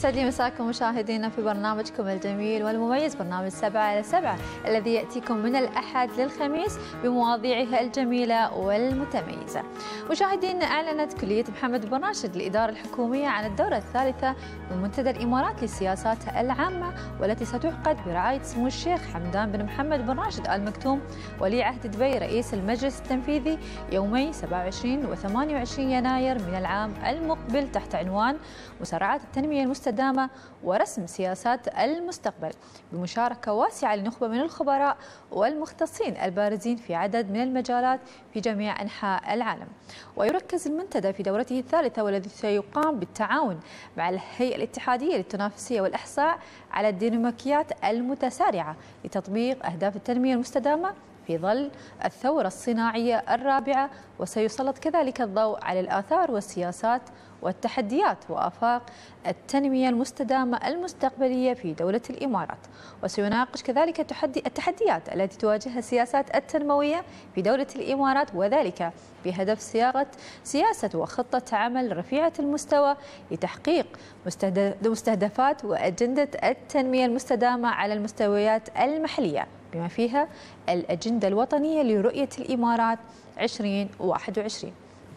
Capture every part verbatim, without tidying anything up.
يسعد لي مساكم مشاهدينا في برنامجكم الجميل والمميز برنامج سبعة على سبعة الذي يأتيكم من الأحد للخميس بمواضيعها الجميلة والمتميزة. مشاهدينا، أعلنت كلية محمد بن راشد للإدارة الحكومية عن الدورة الثالثة من منتدى الإمارات للسياسات العامة، والتي ستعقد برعاية سمو الشيخ حمدان بن محمد بن راشد آل مكتوم ولي عهد دبي رئيس المجلس التنفيذي يومي سبعة وعشرين و ثمانية وعشرين يناير من العام المقبل تحت عنوان مسارعات التنمية المستدامة ورسم سياسات المستقبل، بمشاركة واسعة لنخبة من الخبراء والمختصين البارزين في عدد من المجالات في جميع أنحاء العالم. ويركز المنتدى في دورته الثالثة والذي سيقام بالتعاون مع الهيئة الاتحادية للتنافسية والإحصاء على الديناميكيات المتسارعة لتطبيق أهداف التنمية المستدامة في ظل الثورة الصناعية الرابعة، وسيسلط كذلك الضوء على الآثار والسياسات والتحديات وآفاق التنمية المستدامة المستقبلية في دولة الإمارات. وسيناقش كذلك التحديات التي تواجهها السياسات التنموية في دولة الإمارات، وذلك بهدف صياغة سياسة وخطة عمل رفيعة المستوى لتحقيق مستهدفات وأجندة التنمية المستدامة على المستويات المحلية، بما فيها الأجندة الوطنية لرؤية الإمارات عشرين واحد وعشرين.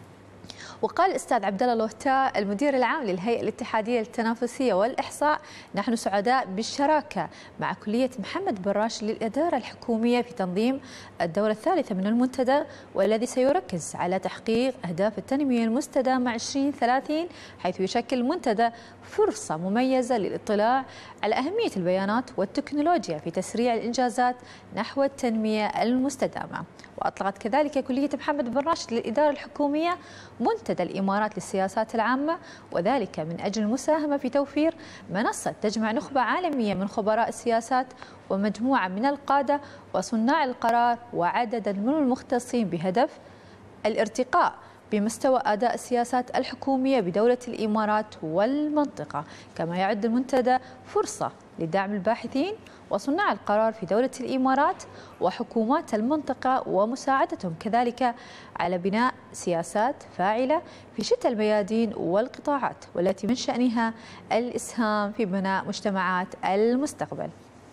وقال الأستاذ عبد الله لوهتا المدير العام للهيئة الاتحادية للتنافسية والإحصاء: نحن سعداء بالشراكة مع كلية محمد بن راشد للإدارة الحكومية في تنظيم الدورة الثالثة من المنتدى، والذي سيركز على تحقيق أهداف التنمية المستدامة عشرين ثلاثين، حيث يشكل المنتدى فرصة مميزة للاطلاع على أهمية البيانات والتكنولوجيا في تسريع الإنجازات نحو التنمية المستدامة. وأطلقت كذلك كلية محمد بن راشد للإدارة الحكومية منتدى الإمارات للسياسات العامة، وذلك من أجل المساهمة في توفير منصة تجمع نخبة عالمية من خبراء السياسات ومجموعة من القادة وصناع القرار وعددا من المختصين، بهدف الارتقاء بمستوى أداء السياسات الحكومية بدولة الإمارات والمنطقة. كما يعد المنتدى فرصة لدعم الباحثين وصناع القرار في دولة الإمارات وحكومات المنطقة، ومساعدتهم كذلك على بناء سياسات فاعلة في شتى الميادين والقطاعات، والتي من شأنها الإسهام في بناء مجتمعات المستقبل.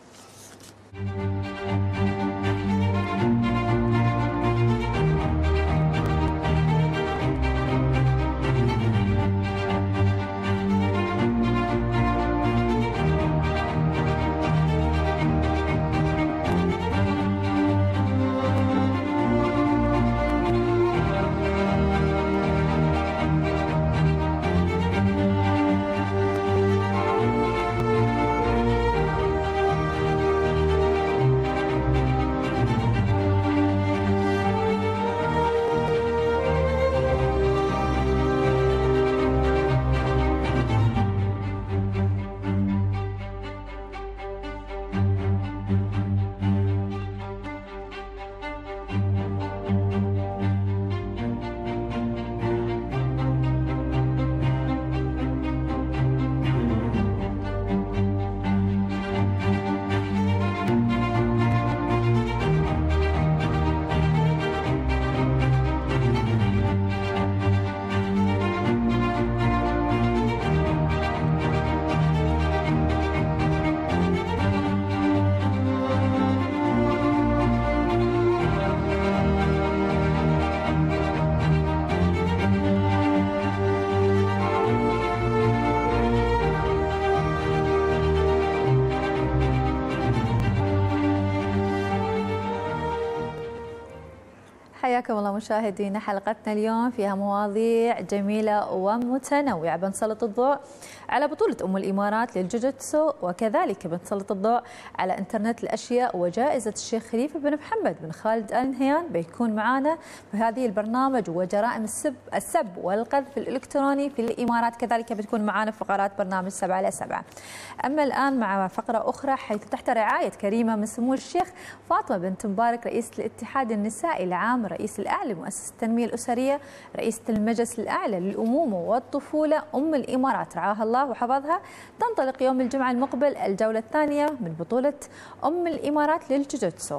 حياكم الله مشاهدينا. حلقتنا اليوم فيها مواضيع جميلة ومتنوعة. بنسلط الضوء على بطولة أم الإمارات للجوجيتسو، وكذلك بنسلط الضوء على إنترنت الأشياء وجائزة الشيخ خليفة بن محمد بن خالد آل نهيان. بيكون معنا في هذه البرنامج وجرائم السب السب والقذف الإلكتروني في الإمارات، كذلك بتكون معنا في فقرات برنامج سبعة على سبعة. أما الآن مع فقرة أخرى حيث تحت رعاية كريمة من سمو الشيخ فاطمة بنت مبارك رئيسة الاتحاد النسائي العام، رئيس الأعلى لمؤسسة التنمية الأسرية، رئيسة المجلس الأعلى للأمومة والطفولة أم الإمارات رعاها الله وحفظها، تنطلق يوم الجمعة المقبل الجولة الثانية من بطولة أم الإمارات للجوجيتسو.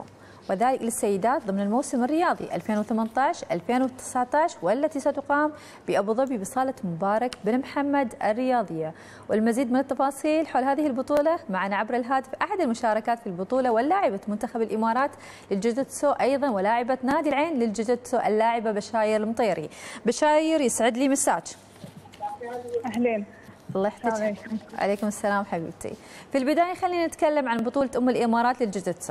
وذلك للسيدات ضمن الموسم الرياضي ألفين وثمانية عشر ألفين وتسعة عشر والتي ستقام بأبو ظبي بصالة مبارك بن محمد الرياضية. والمزيد من التفاصيل حول هذه البطولة معنا عبر الهاتف أحد المشاركات في البطولة ولاعبة منتخب الإمارات للجوجيتسو أيضا ولاعبة نادي العين للجوجيتسو اللاعبة بشاير المطيري. بشاير يسعد لي مساك. أهلين. الله يحفظك. عليكم السلام حبيبتي. في البداية خلينا نتكلم عن بطولة أم الإمارات للجوجيتسو.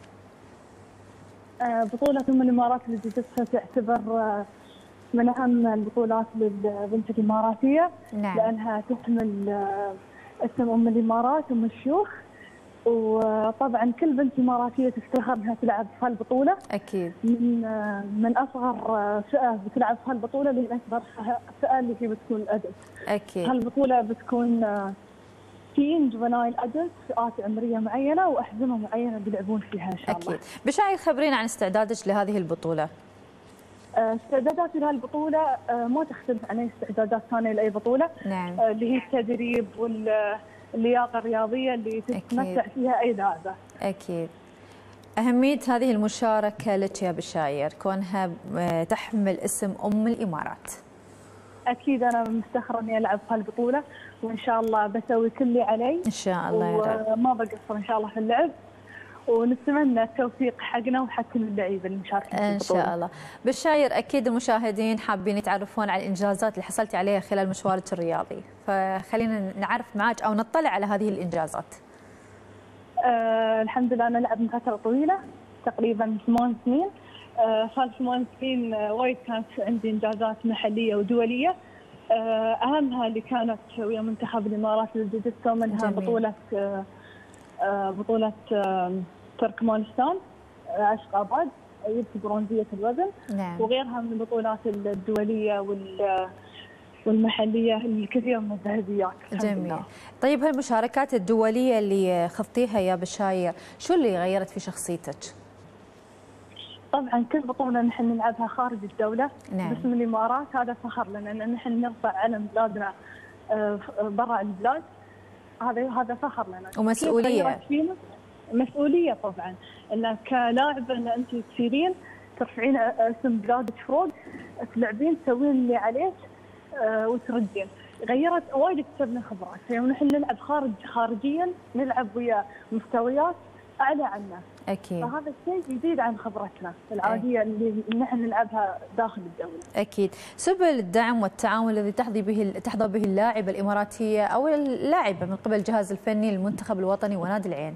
بطولة أم الإمارات للجوجيتسو تعتبر من أهم البطولات للبنت الإماراتية. نعم. لأنها تحمل اسم أم الإمارات أم الشيوخ، وطبعا كل بنت إماراتية تفتخر أنها تلعب في هالبطولة. أكيد. من من أصغر فئة بتلعب في هالبطولة لأكبر فئة اللي هي بتكون الأدلت. أكيد. هالبطولة بتكون تين جوفنايل أدلت، فئات عمرية معينة وأحزمة معينة بيلعبون فيها إن شاء الله. أكيد. بشاير خبرينا عن استعدادك لهذه البطولة. استعداداتي لهالبطولة ما تختلف عن أي استعدادات ثانية لأي بطولة. نعم. اللي هي التدريب واللياقة الرياضية اللي تتمتع فيها أي لاعبة. أكيد. أهمية هذه المشاركة لك يا بشاير كونها تحمل اسم أم الإمارات. أكيد أنا مفتخرة إني ألعب في هالبطولة، وإن شاء الله بسوي كل اللي علي إن شاء الله يا رب، وما بقصر إن شاء الله في اللعب، ونتمنى التوفيق حقنا وحق كل اللعيبة اللي مشاركين في البطولة. إن شاء الله. بشاير أكيد المشاهدين حابين يتعرفون على الإنجازات اللي حصلتي عليها خلال مشوارك الرياضي، فخلينا نعرف معك أو نطلع على هذه الإنجازات. أه الحمد لله أنا ألعب من فترة طويلة تقريبا ثمان سنين. أه خلال ثمان سنين وايد كانت عندي إنجازات محلية ودولية. أه أهمها اللي كانت ويا منتخب الإمارات للجوجيتسو، منها جميل. بطولة أه بطولة أه تركمانستان أشقاباد جبت برونزية الوزن. نعم. وغيرها من البطولات الدولية وال والمحلية الكثير من الذهبيات. جميل. طيب هالمشاركات الدولية اللي خضتيها يا بشاير شو اللي غيرت في شخصيتك؟ طبعا كل بطولة نحن نلعبها خارج الدولة. نعم. باسم الإمارات هذا فخر لنا ان نحن نرفع علم بلادنا برا البلاد، هذا هذا فخر لنا ومسؤولية. مسؤولية طبعا، ان كلاعب ان انت تصيرين ترفعين اسم بلادك فوق، تلعبين تسوين اللي عليك أه وتردين. غيرت وايد اكتسبنا خبرات، يعني نحن نلعب خارج خارجيا نلعب ويا مستويات اعلى عنا. اكيد. فهذا الشيء يزيد عن خبرتنا العاديه اللي نحن نلعبها داخل الدوله. اكيد. سبل الدعم والتعاون الذي تحظى به تحظى به اللاعبه الاماراتيه او اللاعبه من قبل الجهاز الفني للمنتخب الوطني ونادي العين.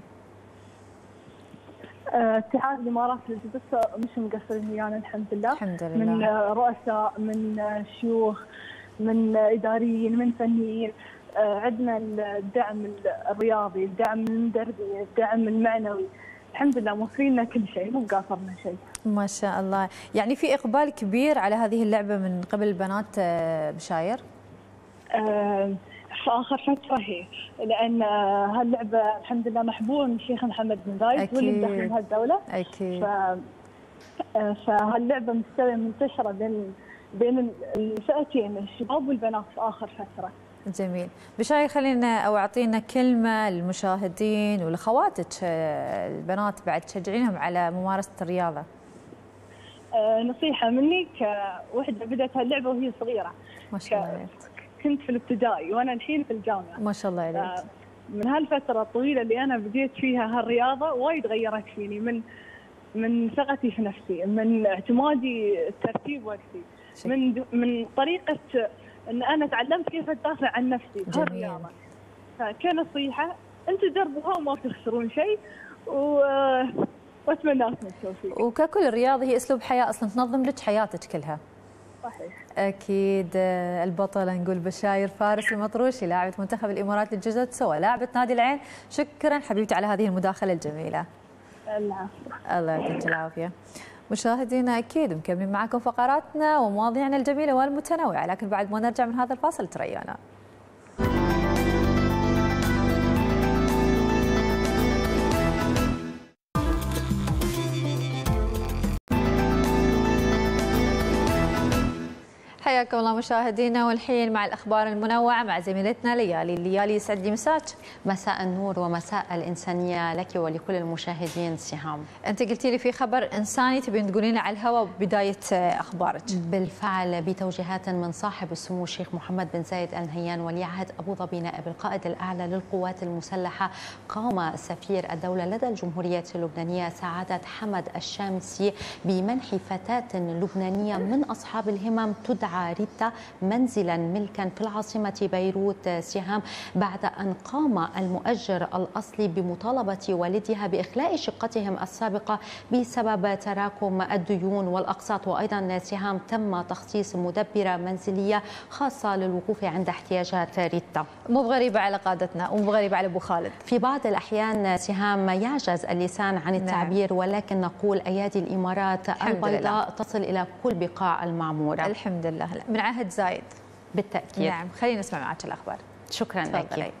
اتحاد الامارات للجوجيتسو مش مقصرين ويانا الحمد لله. الحمد لله. من رؤساء، من شيوخ، من اداريين، من فنيين. عندنا الدعم الرياضي، الدعم المدربي، الدعم المعنوي، الحمد لله موفرين لنا كل شيء، مو مقاصرنا شيء. ما شاء الله. يعني في اقبال كبير على هذه اللعبه من قبل البنات بشاير؟ أه في اخر فتره هي، لان هاللعبه الحمد لله محبوبه من الشيخ محمد بن زايد واللي مدخل بهالدوله. اكيد. ف فهاللعبه مستويه منتشره بين بين الفئتين الشباب والبنات في اخر فتره. جميل. بشاير خلينا او اعطينا كلمه للمشاهدين ولخواتك البنات بعد تشجعينهم على ممارسه الرياضه. أه نصيحه مني كوحده بدات هاللعبه وهي صغيره. ما شاء الله عليك. كنت في الابتدائي وانا الحين في الجامعه. ما شاء الله عليك. من هالفتره الطويله اللي انا بديت فيها هالرياضه وايد غيرت فيني، من من ثقتي في نفسي، من اعتمادي ترتيب وقتي، من من طريقه ان انا تعلمت كيف ادافع عن نفسي بهالرياضه. فكنصيحه انتم جربوها وما تخسرون شيء، و... واتمنى لكم التوفيق. وككل الرياضه هي اسلوب حياه اصلا تنظم لك حياتك كلها. صحيح. اكيد. البطله نقول بشاير فارس المطروشي لاعبه منتخب الامارات للجوجيتسو ولاعبه نادي العين، شكرا حبيبتي على هذه المداخله الجميله. العفو. الله يعطيك العافيه. مشاهدينا اكيد مكملين معكم فقراتنا ومواضيعنا الجميله والمتنوعه، لكن بعد ما نرجع من هذا الفاصل تريانا. حياكم الله مشاهدينا، والحين مع الأخبار المنوعة مع زميلتنا ليالي. ليالي يسعد لي مساك. مساء النور ومساء الإنسانية لك ولكل المشاهدين. سهام، أنت قلتي لي في خبر إنساني تبين تقولين على الهواء بداية أخبارك. بالفعل بتوجيهات من صاحب السمو الشيخ محمد بن زايد آل نهيان ولي عهد أبو ظبي نائب القائد الأعلى للقوات المسلحة، قام سفير الدولة لدى الجمهورية اللبنانية سعادة حمد الشامسي بمنح فتاة لبنانية من أصحاب الهمم تدعى ريتا منزلا ملكا في العاصمة بيروت سهام، بعد أن قام المؤجر الأصلي بمطالبة والدها بإخلاء شقتهم السابقة بسبب تراكم الديون والأقساط. وأيضا سهام تم تخصيص مدبرة منزلية خاصة للوقوف عند احتياجات ريتا. مو بغريبة على قادتنا ومو بغريبة على أبو خالد. في بعض الأحيان سهام يعجز اللسان عن التعبير، نعم. ولكن نقول أيادي الإمارات البيضاء تصل إلى كل بقاع المعمورة. الحمد لله. من عهد زايد بالتأكيد. نعم، خلينا نسمع معك الأخبار. شكرا لك.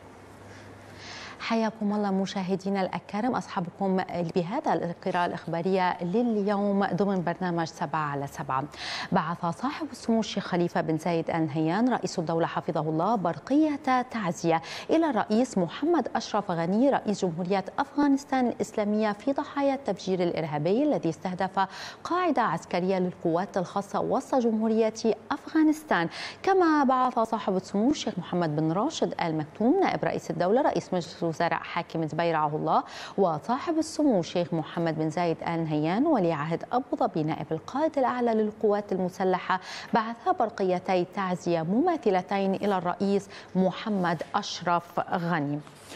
حياكم الله مشاهدينا الأكارم، أصحابكم بهذا القراءة الإخبارية لليوم ضمن برنامج سبعة على سبعة. بعث صاحب السمو الشيخ خليفة بن زايد آل نهيان رئيس الدولة حفظه الله برقية تعزية إلى الرئيس محمد أشرف غني رئيس جمهورية أفغانستان الإسلامية في ضحايا التفجير الإرهابي الذي استهدف قاعدة عسكرية للقوات الخاصة وسط جمهورية أفغانستان. كما بعث صاحب السمو الشيخ محمد بن راشد آل مكتوم نائب رئيس الدولة رئيس مجلس وزراء حاكم زبيرعه الله وصاحب السمو الشيخ محمد بن زايد آل نهيان ولي عهد أبو ظبي نائب القائد الأعلى للقوات المسلحة، بعثا برقيتي تعزية مماثلتين إلى الرئيس محمد أشرف غني.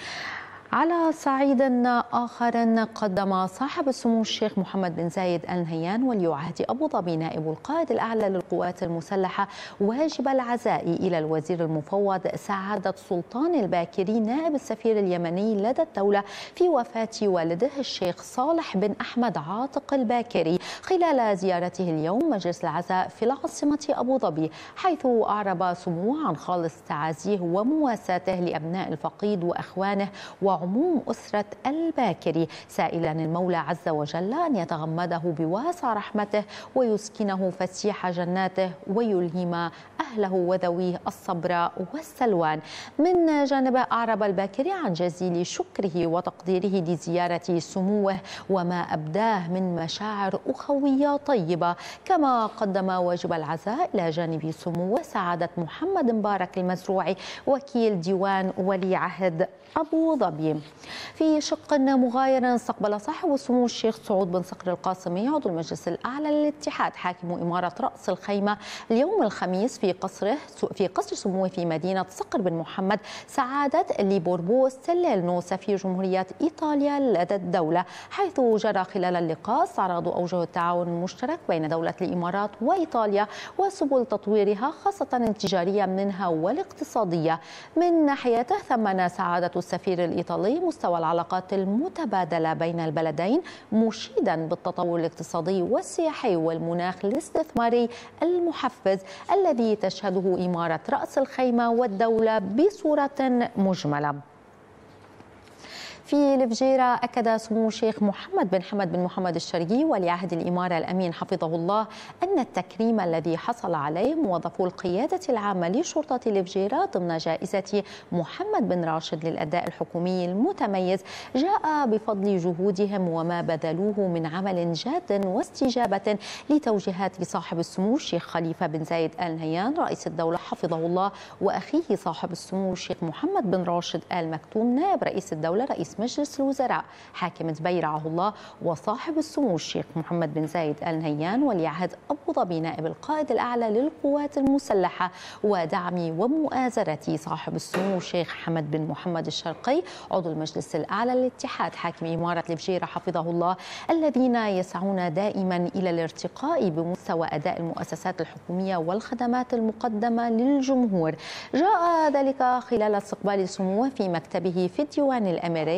على صعيد آخر، قدم صاحب السمو الشيخ محمد بن زايد آل نهيان ولي عهد أبو ظبي نائب القائد الأعلى للقوات المسلحة واجب العزاء إلى الوزير المفوض سعادة سلطان الباكري نائب السفير اليمني لدى الدولة في وفاة والده الشيخ صالح بن أحمد عاتق الباكري خلال زيارته اليوم مجلس العزاء في العاصمة أبو ظبي، حيث أعرب سموه عن خالص تعازيه ومواساته لأبناء الفقيد وأخوانه وعموم أسرة الباكري، سائلا المولى عز وجل أن يتغمده بواسع رحمته ويسكنه فسيح جناته ويلهم أهله وذويه الصبر والسلوان. من جانبه أعرب الباكري عن جزيل شكره وتقديره لزيارة سموه وما أبداه من مشاعر أخوية طيبة. كما قدم واجب العزاء إلى جانب سموه سعادة محمد مبارك المزروعي وكيل ديوان ولي عهد أبو ظبي. في شق مغاير، استقبل صاحب السمو الشيخ سعود بن صقر القاسمي عضو المجلس الأعلى للاتحاد حاكم إمارة رأس الخيمة اليوم الخميس في قصره في قصر سموه في مدينة صقر بن محمد سعادة ليبوربو ستيلينو سفير جمهورية إيطاليا لدى الدولة، حيث جرى خلال اللقاء استعراض أوجه التعاون المشترك بين دولة الإمارات وإيطاليا وسبل تطويرها خاصة التجارية منها والاقتصادية. من ناحيته ثمن سعادة السفير الإيطالي مستوى العلاقات المتبادلة بين البلدين، مشيدا بالتطور الاقتصادي والسياحي والمناخ الاستثماري المحفز الذي تشهده إمارة رأس الخيمة والدولة بصورة مجملة. في الفجيرة أكد سمو الشيخ محمد بن حمد بن محمد الشرقي ولي عهد الإمارة الأمين حفظه الله أن التكريم الذي حصل عليه موظفو القيادة العامة لشرطة الفجيرة ضمن جائزة محمد بن راشد للأداء الحكومي المتميز جاء بفضل جهودهم وما بذلوه من عمل جاد واستجابة لتوجيهات صاحب السمو الشيخ خليفة بن زايد آل نهيان رئيس الدولة حفظه الله وأخيه صاحب السمو الشيخ محمد بن راشد آل مكتوم نائب رئيس الدولة رئيس مجلس الوزراء حاكم زبيرعه الله وصاحب السمو الشيخ محمد بن زايد آل نهيان ولي عهد أبو ظبي نائب القائد الأعلى للقوات المسلحة، ودعم ومؤازرة صاحب السمو الشيخ حمد بن محمد الشرقي عضو المجلس الأعلى للاتحاد حاكم إمارة الفجيرة حفظه الله، الذين يسعون دائما إلى الارتقاء بمستوى أداء المؤسسات الحكومية والخدمات المقدمة للجمهور. جاء ذلك خلال استقبال سموه في مكتبه في الديوان الأميري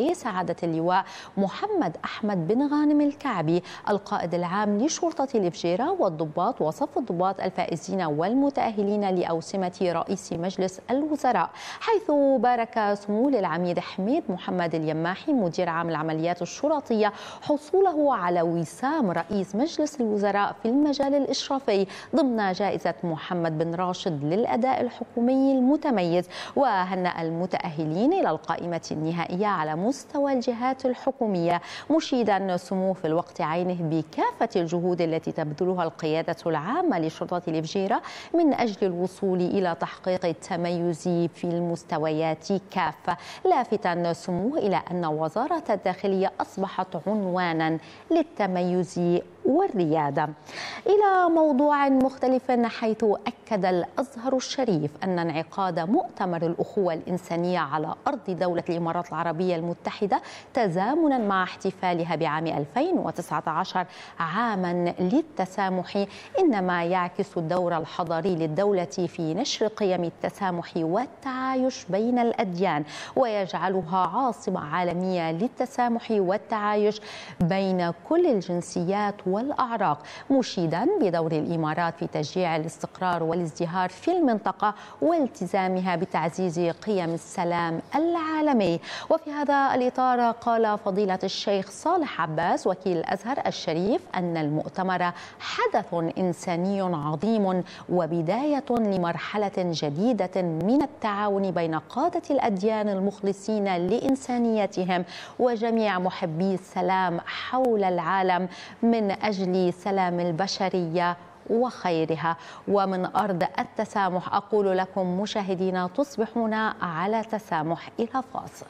عليه سعادة اللواء محمد أحمد بن غانم الكعبي القائد العام لشرطة الفجيرة والضباط وصف الضباط الفائزين والمتأهلين لأوسمة رئيس مجلس الوزراء، حيث بارك سمو العميد حميد محمد اليماحي مدير عام العمليات الشرطية حصوله على وسام رئيس مجلس الوزراء في المجال الإشرافي ضمن جائزة محمد بن راشد للأداء الحكومي المتميز، وهنأ المتأهلين إلى القائمة النهائية على مستوى الجهات الحكومية، مشيدا سموه في الوقت عينه بكافة الجهود التي تبذلها القيادة العامة لشرطة الفجيرة من أجل الوصول إلى تحقيق التميز في المستويات كافة، لافتا سموه إلى أن وزارة الداخلية أصبحت عنوانا للتميز والريادة. إلى موضوع مختلف، حيث أكد الأزهر الشريف أن انعقاد مؤتمر الأخوة الإنسانية على أرض دولة الإمارات العربية المتحدة تزامنا مع احتفالها بعام ألفين وتسعة عشر عاما للتسامح إنما يعكس الدور الحضاري للدولة في نشر قيم التسامح والتعايش بين الأديان، ويجعلها عاصمة عالمية للتسامح والتعايش بين كل الجنسيات والأعراق، مشيدا بدور الإمارات في تشجيع الاستقرار والازدهار في المنطقة والتزامها بتعزيز قيم السلام العالمي. وفي هذا الإطار قال فضيلة الشيخ صالح عباس وكيل الأزهر الشريف أن المؤتمر حدث إنساني عظيم وبداية لمرحلة جديدة من التعاون بين قادة الأديان المخلصين لإنسانيتهم وجميع محبي السلام حول العالم من أجل سلام البشرية وخيرها. ومن أرض التسامح أقول لكم مشاهدينا تصبحون على تسامح. إلى فاصل.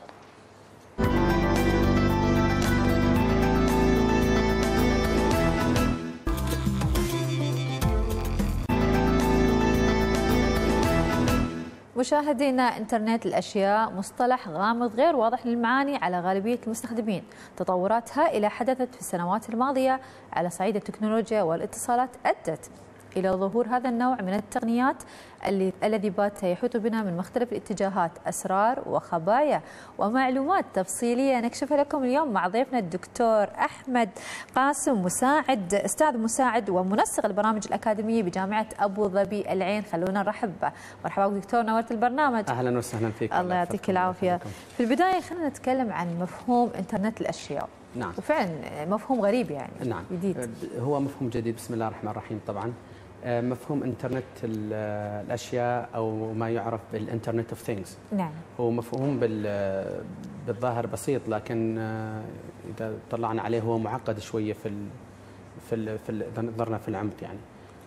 مشاهدينا، إنترنت الأشياء مصطلح غامض غير واضح للمعاني على غالبية المستخدمين. تطورات هائلة حدثت في السنوات الماضية على صعيد التكنولوجيا والاتصالات أدت إلى ظهور هذا النوع من التقنيات اللي الذي بات يحيط بنا من مختلف الاتجاهات، أسرار وخبايا ومعلومات تفصيلية نكشفها لكم اليوم مع ضيفنا الدكتور أحمد قاسم، مساعد أستاذ مساعد ومنسق البرامج الأكاديمية بجامعة أبو ظبي العين. خلونا نرحب به. مرحبا بك دكتور، نورت البرنامج. أهلا وسهلا فيك. الله يعطيك العافية. في البداية خلينا نتكلم عن مفهوم إنترنت الأشياء. نعم. وفعلا مفهوم غريب يعني. نعم. جديد. هو مفهوم جديد. بسم الله الرحمن الرحيم. طبعا مفهوم إنترنت الأشياء أو ما يعرف بالإنترنت أوف ثينجز. نعم. هو مفهوم بالظاهر بسيط، لكن إذا طلعنا عليه هو معقد شوية في ال في ال في نظرنا في العمق. يعني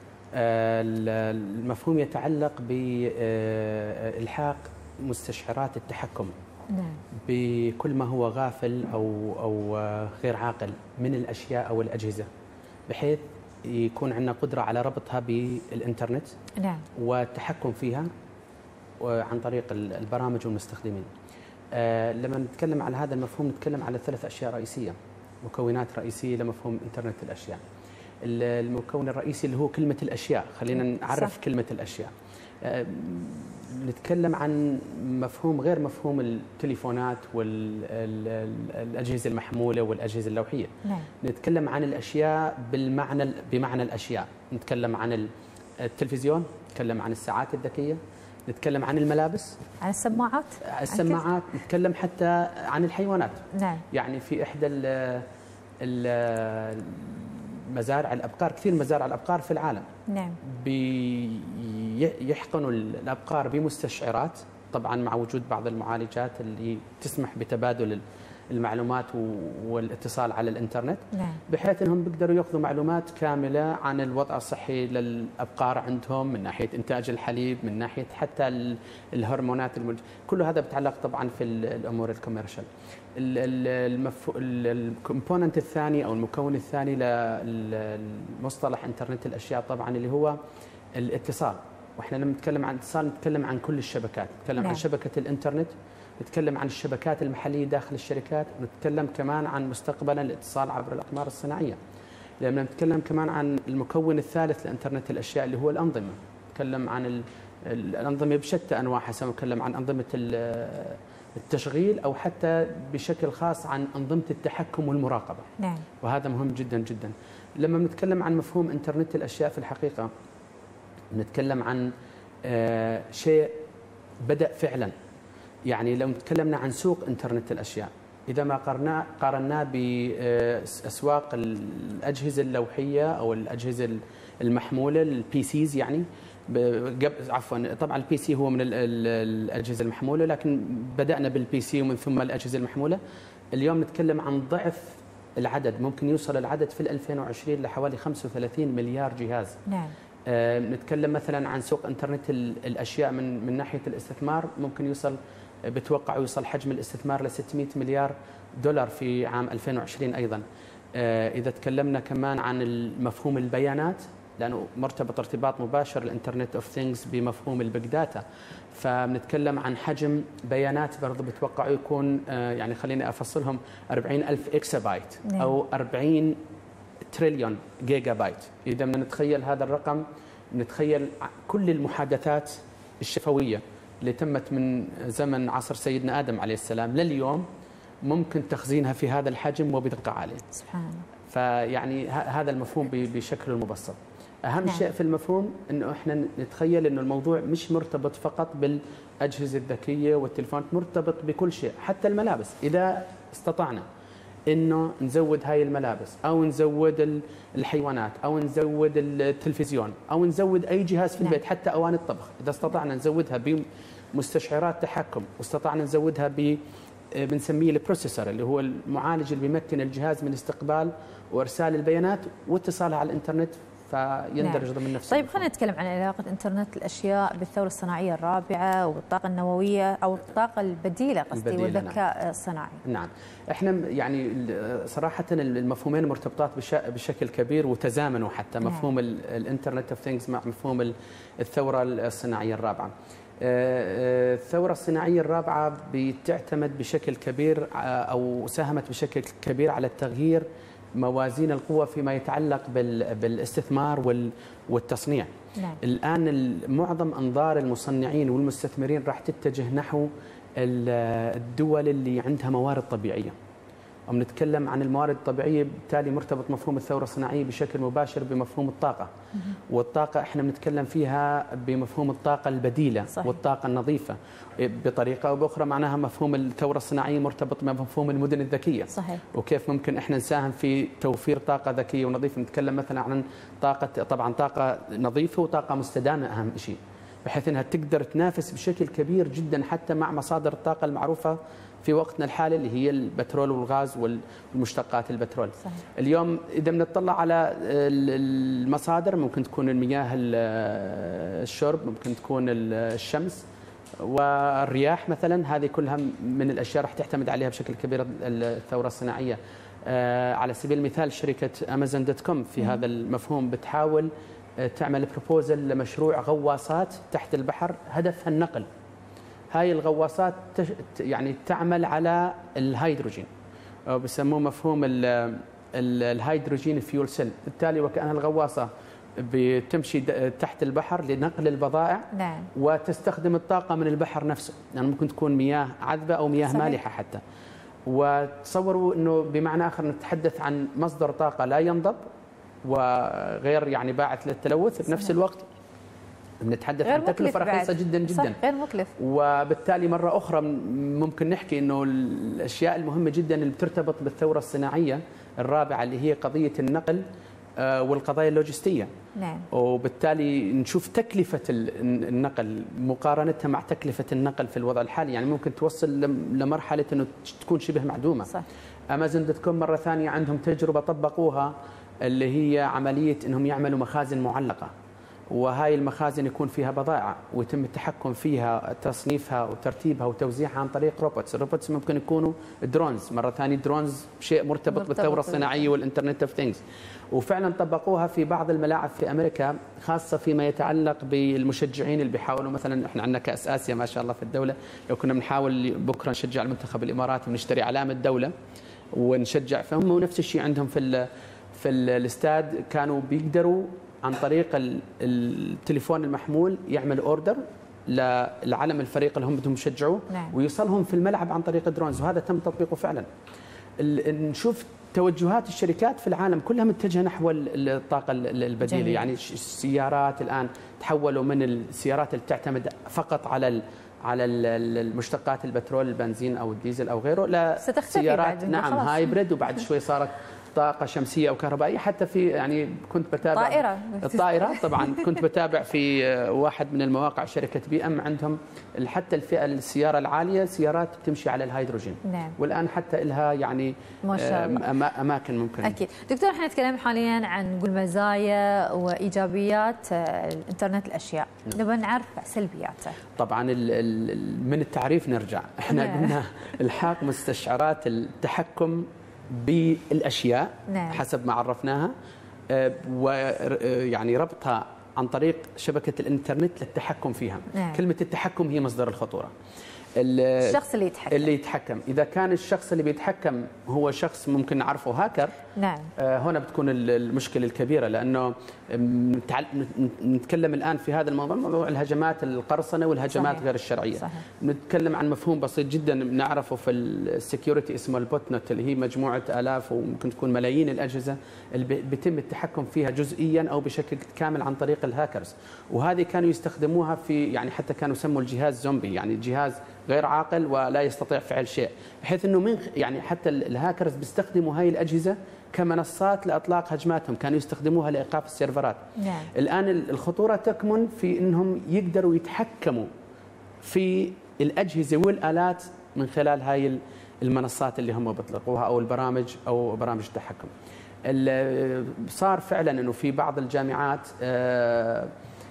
المفهوم يتعلق بإلحاق مستشعرات التحكم نعم. بكل ما هو غافل أو أو غير عاقل من الأشياء أو الأجهزة، بحيث يكون عندنا قدرة على ربطها بالإنترنت. نعم. والتحكم فيها عن طريق البرامج والمستخدمين. آه لما نتكلم على هذا المفهوم نتكلم على ثلاث أشياء رئيسية، مكونات رئيسية لمفهوم إنترنت الأشياء. المكون الرئيسي اللي هو كلمة الأشياء. خلينا نعرف صح. كلمة الأشياء. آه نتكلم عن مفهوم غير مفهوم التليفونات والأجهزة المحمولة والأجهزة اللوحية. نعم. نتكلم عن الأشياء بالمعنى بمعنى الأشياء. نتكلم عن التلفزيون، نتكلم عن الساعات الذكية، نتكلم عن الملابس، عن السماعات، السماعات، نتكلم حتى عن الحيوانات. نعم. يعني في إحدى مزارع الأبقار، كثير مزارع الأبقار في العالم. نعم. بيحقنوا الأبقار بمستشعرات، طبعا مع وجود بعض المعالجات اللي تسمح بتبادل المعلومات والاتصال على الانترنت. نعم. بحيث انهم بيقدروا ياخذوا معلومات كامله عن الوضع الصحي للابقار عندهم، من ناحيه انتاج الحليب، من ناحيه حتى الهرمونات المج... كل هذا بيتعلق طبعا في الامور الكوميرشال. المف... الكومبوننت الثاني او المكون الثاني للمصطلح انترنت الاشياء طبعا اللي هو الاتصال. واحنا لما نتكلم عن اتصال نتكلم عن كل الشبكات، نتكلم نعم. عن شبكه الانترنت، نتكلم عن الشبكات المحليه داخل الشركات، ونتكلم كمان عن مستقبلا الاتصال عبر الاقمار الصناعيه. لما نتكلم كمان عن المكون الثالث لانترنت الاشياء اللي هو الانظمه، نتكلم عن الانظمه بشتى انواعها، سواء نتكلم عن انظمه التشغيل أو حتى بشكل خاص عن أنظمة التحكم والمراقبة. نعم. وهذا مهم جدا جدا. لما بنتكلم عن مفهوم إنترنت الأشياء في الحقيقة بنتكلم عن آه شيء بدأ فعلا. يعني لو تكلمنا عن سوق إنترنت الأشياء، إذا ما قارناه قارناه بأسواق الأجهزة اللوحية أو الأجهزة المحمولة البي سيز، يعني عفوا طبعا البي سي هو من الأجهزة المحمولة، لكن بدأنا بالبي سي ومن ثم الأجهزة المحمولة. اليوم نتكلم عن ضعف العدد، ممكن يوصل العدد في ألفين وعشرين لحوالي خمسة وثلاثين مليار جهاز. نعم. آه نتكلم مثلا عن سوق انترنت الاشياء من من ناحيه الاستثمار، ممكن يوصل بتوقع يوصل حجم الاستثمار ل ستمئة مليار دولار في عام ألفين وعشرين ايضا. آه اذا تكلمنا كمان عن مفهوم البيانات، لانه مرتبط ارتباط مباشر الانترنت اوف ثينجز بمفهوم البيج داتا، فبنتكلم عن حجم بيانات برضه بتوقع يكون آه يعني خليني افصلهم أربعين ألف اكسا بايت او أربعين تريليون جيجا بايت. إذا بدنا نتخيل هذا الرقم نتخيل كل المحادثات الشفوية اللي تمت من زمن عصر سيدنا آدم عليه السلام لليوم ممكن تخزينها في هذا الحجم وبدقة عالية. سبحان الله. فيعني هذا المفهوم بشكل مبسط. أهم نعم. شيء في المفهوم إنه إحنا نتخيل إنه الموضوع مش مرتبط فقط بالأجهزة الذكية والتليفونات، مرتبط بكل شيء، حتى الملابس. إذا استطعنا انه نزود هاي الملابس او نزود الحيوانات او نزود التلفزيون او نزود اي جهاز في البيت، حتى اواني الطبخ، اذا استطعنا نزودها بمستشعرات تحكم واستطعنا نزودها ب بنسميه البروسيسور اللي هو المعالج اللي بيمكن الجهاز من استقبال وارسال البيانات واتصالها على الانترنت، فيندرج نعم. ضمن نفس. طيب خلينا نتكلم عن علاقة إنترنت الأشياء بالثورة الصناعية الرابعة والطاقة النووية أو الطاقة البديلة قصدي والذكاء نعم. الصناعي. نعم، احنا يعني صراحة المفهومين مرتبطات بشكل كبير وتزامنوا، حتى مفهوم نعم. الانترنت اوف ثينجز مع مفهوم الثورة الصناعية الرابعة. الثورة الصناعية الرابعة بتعتمد بشكل كبير أو ساهمت بشكل كبير على التغيير موازين القوى فيما يتعلق بالاستثمار والتصنيع. نعم. الآن معظم أنظار المصنعين والمستثمرين راح تتجه نحو الدول اللي عندها موارد طبيعية. ونتكلم عن الموارد الطبيعية، بالتالي مرتبط مفهوم الثورة الصناعية بشكل مباشر بمفهوم الطاقة. والطاقة احنا بنتكلم فيها بمفهوم الطاقة البديلة. صحيح. والطاقة النظيفة بطريقة أو بأخرى. معناها مفهوم الثورة الصناعية مرتبط بمفهوم المدن الذكية. صحيح. وكيف ممكن احنا نساهم في توفير طاقة ذكية ونظيفة. نتكلم مثلا عن طاقة، طبعا طاقة نظيفة وطاقة مستدامة أهم شيء، بحيث انها تقدر تنافس بشكل كبير جدا حتى مع مصادر الطاقة المعروفة في وقتنا الحالي اللي هي البترول والغاز والمشتقات البترول. صحيح. اليوم إذا بنطلع على المصادر ممكن تكون المياه الشرب، ممكن تكون الشمس والرياح مثلا، هذه كلها من الأشياء راح تعتمد عليها بشكل كبير الثورة الصناعية. على سبيل المثال شركة أمازون دوت كوم في هذا المفهوم بتحاول تعمل بروبوزل لمشروع غواصات تحت البحر هدفها النقل. هاي الغواصات يعني تعمل على الهيدروجين أو بسموه مفهوم الهيدروجين فيول سيل، بالتالي وكأن الغواصة بتمشي تحت البحر لنقل البضائع. نعم. وتستخدم الطاقة من البحر نفسه، يعني ممكن تكون مياه عذبة أو مياه صحيح. مالحة حتى. وتصوروا أنه بمعنى آخر نتحدث عن مصدر طاقة لا ينضب وغير يعني باعث للتلوث، بنفس الوقت بنتحدث عن تكلفة رخيصة جدا جدا. صح، غير مكلف. وبالتالي مرة أخرى ممكن نحكي أنه الأشياء المهمة جدا اللي بترتبط بالثورة الصناعية الرابعة اللي هي قضية النقل والقضايا اللوجستية. نعم. وبالتالي نشوف تكلفة النقل مقارنتها مع تكلفة النقل في الوضع الحالي، يعني ممكن توصل لمرحلة أنه تكون شبه معدومة. صح. أمازون دوت كوم مرة ثانية عندهم تجربة طبقوها اللي هي عملية أنهم يعملوا مخازن معلقة، وهاي المخازن يكون فيها بضائع ويتم التحكم فيها، تصنيفها وترتيبها وتوزيعها عن طريق روبوتس. الروبوتس ممكن يكونوا درونز، مرة ثانية درونز شيء مرتبط, مرتبط بالثورة الصناعية والإنترنت اوف ثينجز. وفعلا طبقوها في بعض الملاعب في أمريكا، خاصة فيما يتعلق بالمشجعين اللي بيحاولوا مثلا، احنا عندنا كأس آسيا ما شاء الله في الدولة، لو كنا بنحاول بكرة نشجع المنتخب الإماراتي ونشتري علامة دولة ونشجع، فهم نفس الشيء عندهم في في الاستاد كانوا بيقدروا عن طريق التليفون المحمول يعمل اوردر للعلم الفريق اللي هم بدهم يشجعوه، نعم. ويوصلهم في الملعب عن طريق الدرونز، وهذا تم تطبيقه فعلا. نشوف توجهات الشركات في العالم كلها متجهه نحو الطاقه البديله، جميل. يعني السيارات الان تحولوا من السيارات اللي تعتمد فقط على على المشتقات البترول البنزين او الديزل او غيره لسيارات نعم هايبريد، وبعد شوي صارت طاقة شمسية أو كهربائية. حتى في يعني كنت بتابع طائرة الطائرة طبعا كنت بتابع في واحد من المواقع شركة بي أم، عندهم حتى الفئة السيارة العالية سيارات تمشي على الهيدروجين، نعم. والآن حتى لها يعني ما شاء الله أماكن ممكن. أكيد دكتور، احنا نتكلم حاليا عن نقول مزايا وإيجابيات الإنترنت الأشياء، نبغى نعرف سلبياته. طبعا من التعريف نرجع، احنا نعم. قلنا الحاق مستشعرات التحكم بالاشياء، نعم. حسب ما عرفناها، ويعني ربطها عن طريق شبكه الانترنت للتحكم فيها، نعم. كلمه التحكم هي مصدر الخطوره. الشخص اللي يتحكم اللي يتحكم اذا كان الشخص اللي بيتحكم هو شخص ممكن نعرفه هاكر، نعم. هنا بتكون المشكله الكبيره، لانه نتكلم الان في هذا الموضوع، موضوع الهجمات القرصنه والهجمات صحيح. غير الشرعيه. صحيح. نتكلم عن مفهوم بسيط جدا نعرفه في السكيورتي اسمه البوت نت، اللي هي مجموعه الاف وممكن تكون ملايين الاجهزه اللي بيتم التحكم فيها جزئيا او بشكل كامل عن طريق الهاكرز، وهذه كانوا يستخدموها في يعني حتى كانوا يسموا الجهاز زومبي، يعني الجهاز غير عاقل ولا يستطيع فعل شيء، بحيث انه من يعني حتى الهاكرز بيستخدموا هاي الاجهزه كمنصات لاطلاق هجماتهم، كانوا يستخدموها لايقاف السيرفرات. نعم. الان الخطوره تكمن في انهم يقدروا يتحكموا في الاجهزه والالات من خلال هاي المنصات اللي هم بيطلقوها او البرامج او برامج التحكم. صار فعلا انه في بعض الجامعات آه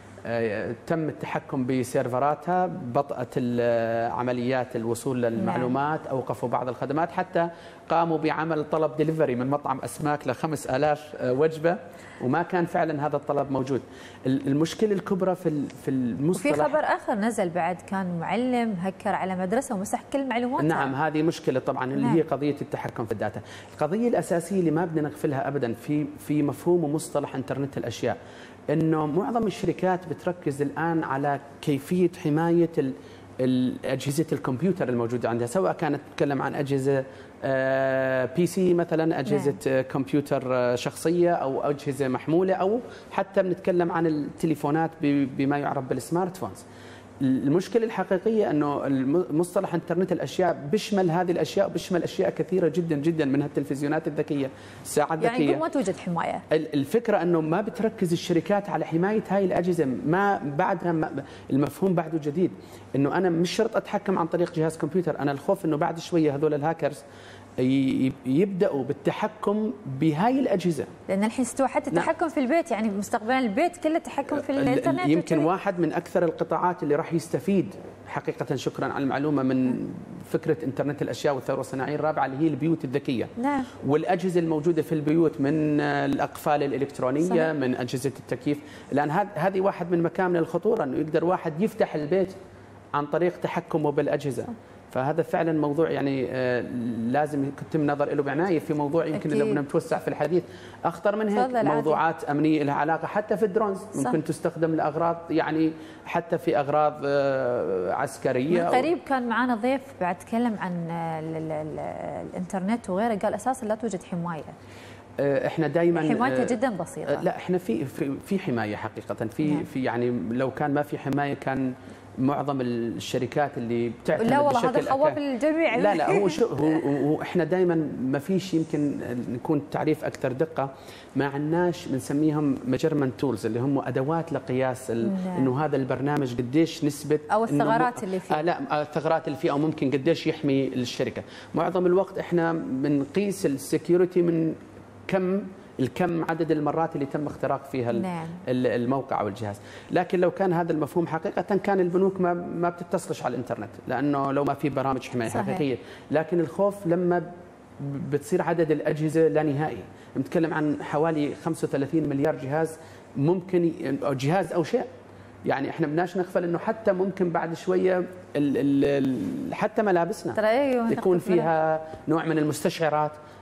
تم التحكم بسيرفراتها، بطأت عمليات الوصول للمعلومات، أوقفوا بعض الخدمات، حتى قاموا بعمل طلب ديليفري من مطعم أسماك لخمس آلاف وجبة، وما كان فعلا هذا الطلب موجود. المشكلة الكبرى في في المصطلح. وفي خبر آخر نزل بعد، كان معلم هكر على مدرسة ومسح كل معلوماتها. نعم، هذه مشكلة طبعا اللي نعم. هي قضية التحكم في الداتا. القضية الأساسية اللي ما بدنا نغفلها أبدا في في مفهوم ومصطلح إنترنت الأشياء، انه معظم الشركات بتركز الان على كيفيه حمايه اجهزه الكمبيوتر الموجوده عندها، سواء كانت تتكلم عن اجهزه بي سي مثلا، اجهزه نعم. كمبيوتر شخصيه او اجهزه محموله، او حتى بنتكلم عن التليفونات بما يعرف بالسمارت فونز. المشكله الحقيقيه انه مصطلح انترنت الاشياء بيشمل هذه الاشياء، بيشمل اشياء كثيره جدا جدا، منها التلفزيونات الذكيه، الساعات الذكيه. يعني ما توجد حمايه. الفكره انه ما بتركز الشركات على حمايه هاي الاجهزه، ما بعدها المفهوم بعده جديد، انه انا مش شرط اتحكم عن طريق جهاز كمبيوتر، انا الخوف انه بعد شويه هذول الهاكرز يبداوا بالتحكم بهاي الاجهزه، لان الحين استوى حتى التحكم في البيت، يعني مستقبلا البيت كله تحكم في الانترنت. يمكن واحد من اكثر القطاعات اللي راح يستفيد حقيقه، شكرا على المعلومه، من فكره انترنت الاشياء والثوره الصناعيه الرابعه، اللي هي البيوت الذكيه. نعم. والاجهزه الموجوده في البيوت، من الاقفال الالكترونيه صحيح. من اجهزه التكييف، لان هذه واحد من مكامن الخطوره، انه يقدر واحد يفتح البيت عن طريق تحكمه بالاجهزه. صح. فهذا فعلا موضوع يعني آه لازم يتم النظر له بعنايه، في موضوع يمكن لو بدنا نتوسع في الحديث اخطر من هيك، موضوعات امنيه لها علاقه حتى في الدرونز، ممكن تستخدم لاغراض يعني حتى في اغراض آه عسكريه. من قريب كان معنا ضيف بعد تكلم عن الانترنت وغيره، قال اساسا لا توجد حمايه. احنا دائما حمايتها جدا بسيطه. لا احنا في في, في حمايه حقيقه، في نعم. في يعني لو كان ما في حمايه كان معظم الشركات اللي بتعتمد لا والله هذا خوف الجميع. لا لا هو شو هو, هو احنا دائما ما فيش، يمكن نكون تعريف اكثر دقه، ما عندناش بنسميهم ميجرمنت تولز، اللي هم ادوات لقياس انه هذا البرنامج قديش نسبه او الثغرات اللي فيه. آه لا الثغرات اللي فيه، او ممكن قديش يحمي الشركه. معظم الوقت احنا بنقيس السكيورتي من كم الكم عدد المرات اللي تم اختراق فيها نعم. الموقع او الجهاز، لكن لو كان هذا المفهوم حقيقه كان البنوك ما ما بتتصلش على الانترنت، لانه لو ما في برامج حمايه حقيقيه. لكن الخوف لما بتصير عدد الاجهزه لا نهائي، بنتكلم عن حوالي خمسة وثلاثين مليار جهاز، ممكن أو جهاز او شيء، يعني احنا بدناش نغفل انه حتى ممكن بعد شويه ال ال ال حتى ملابسنا أيوه يكون فيها نوع من المستشعرات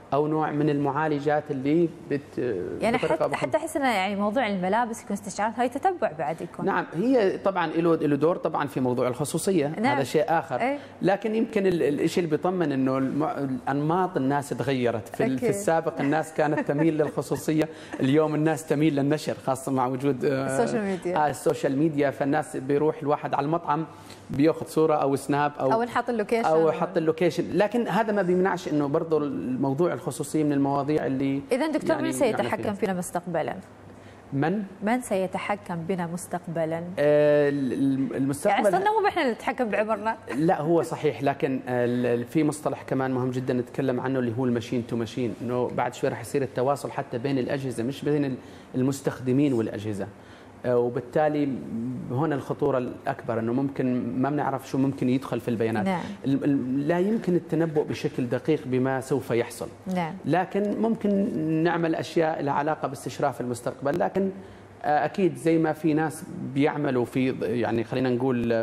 او نوع من المعالجات اللي بت يعني حتى حتى احس انه يعني موضوع الملابس يكون استشعارات هاي تتبع بعد يكون. نعم، هي طبعا له له دور طبعا في موضوع الخصوصيه. نعم. هذا شيء اخر. أي. لكن يمكن الشيء اللي بيطمن انه الانماط الناس تغيرت. في, في السابق الناس كانت تميل للخصوصيه، اليوم الناس تميل للنشر، خاصه مع وجود السوشيال ميديا. آه السوشيال ميديا، فالناس بيروح الواحد على المطعم بياخذ صوره او سناب او او نحط اللوكيشن او يحط اللوكيشن، لكن هذا ما بيمنعش انه برضه الموضوع الخصوصيه من المواضيع اللي اذا دكتور يعني من سيتحكم يعني فينا مستقبلا؟ من؟ من سيتحكم بنا مستقبلا؟ آه المستقبل يعني اصلا مو احنا اللي نتحكم بعمرنا. لا هو صحيح، لكن في مصطلح كمان مهم جدا نتكلم عنه اللي هو الماشين تو ماشين، انه بعد شوي راح يصير التواصل حتى بين الاجهزه مش بين المستخدمين والاجهزه. وبالتالي هنا الخطورة الأكبر أنه ممكن ما بنعرف شو ممكن يدخل في البيانات. نعم. لا يمكن التنبؤ بشكل دقيق بما سوف يحصل. نعم. لكن ممكن نعمل أشياء لها علاقة باستشراف المستقبل، لكن أكيد زي ما في ناس بيعملوا في يعني خلينا نقول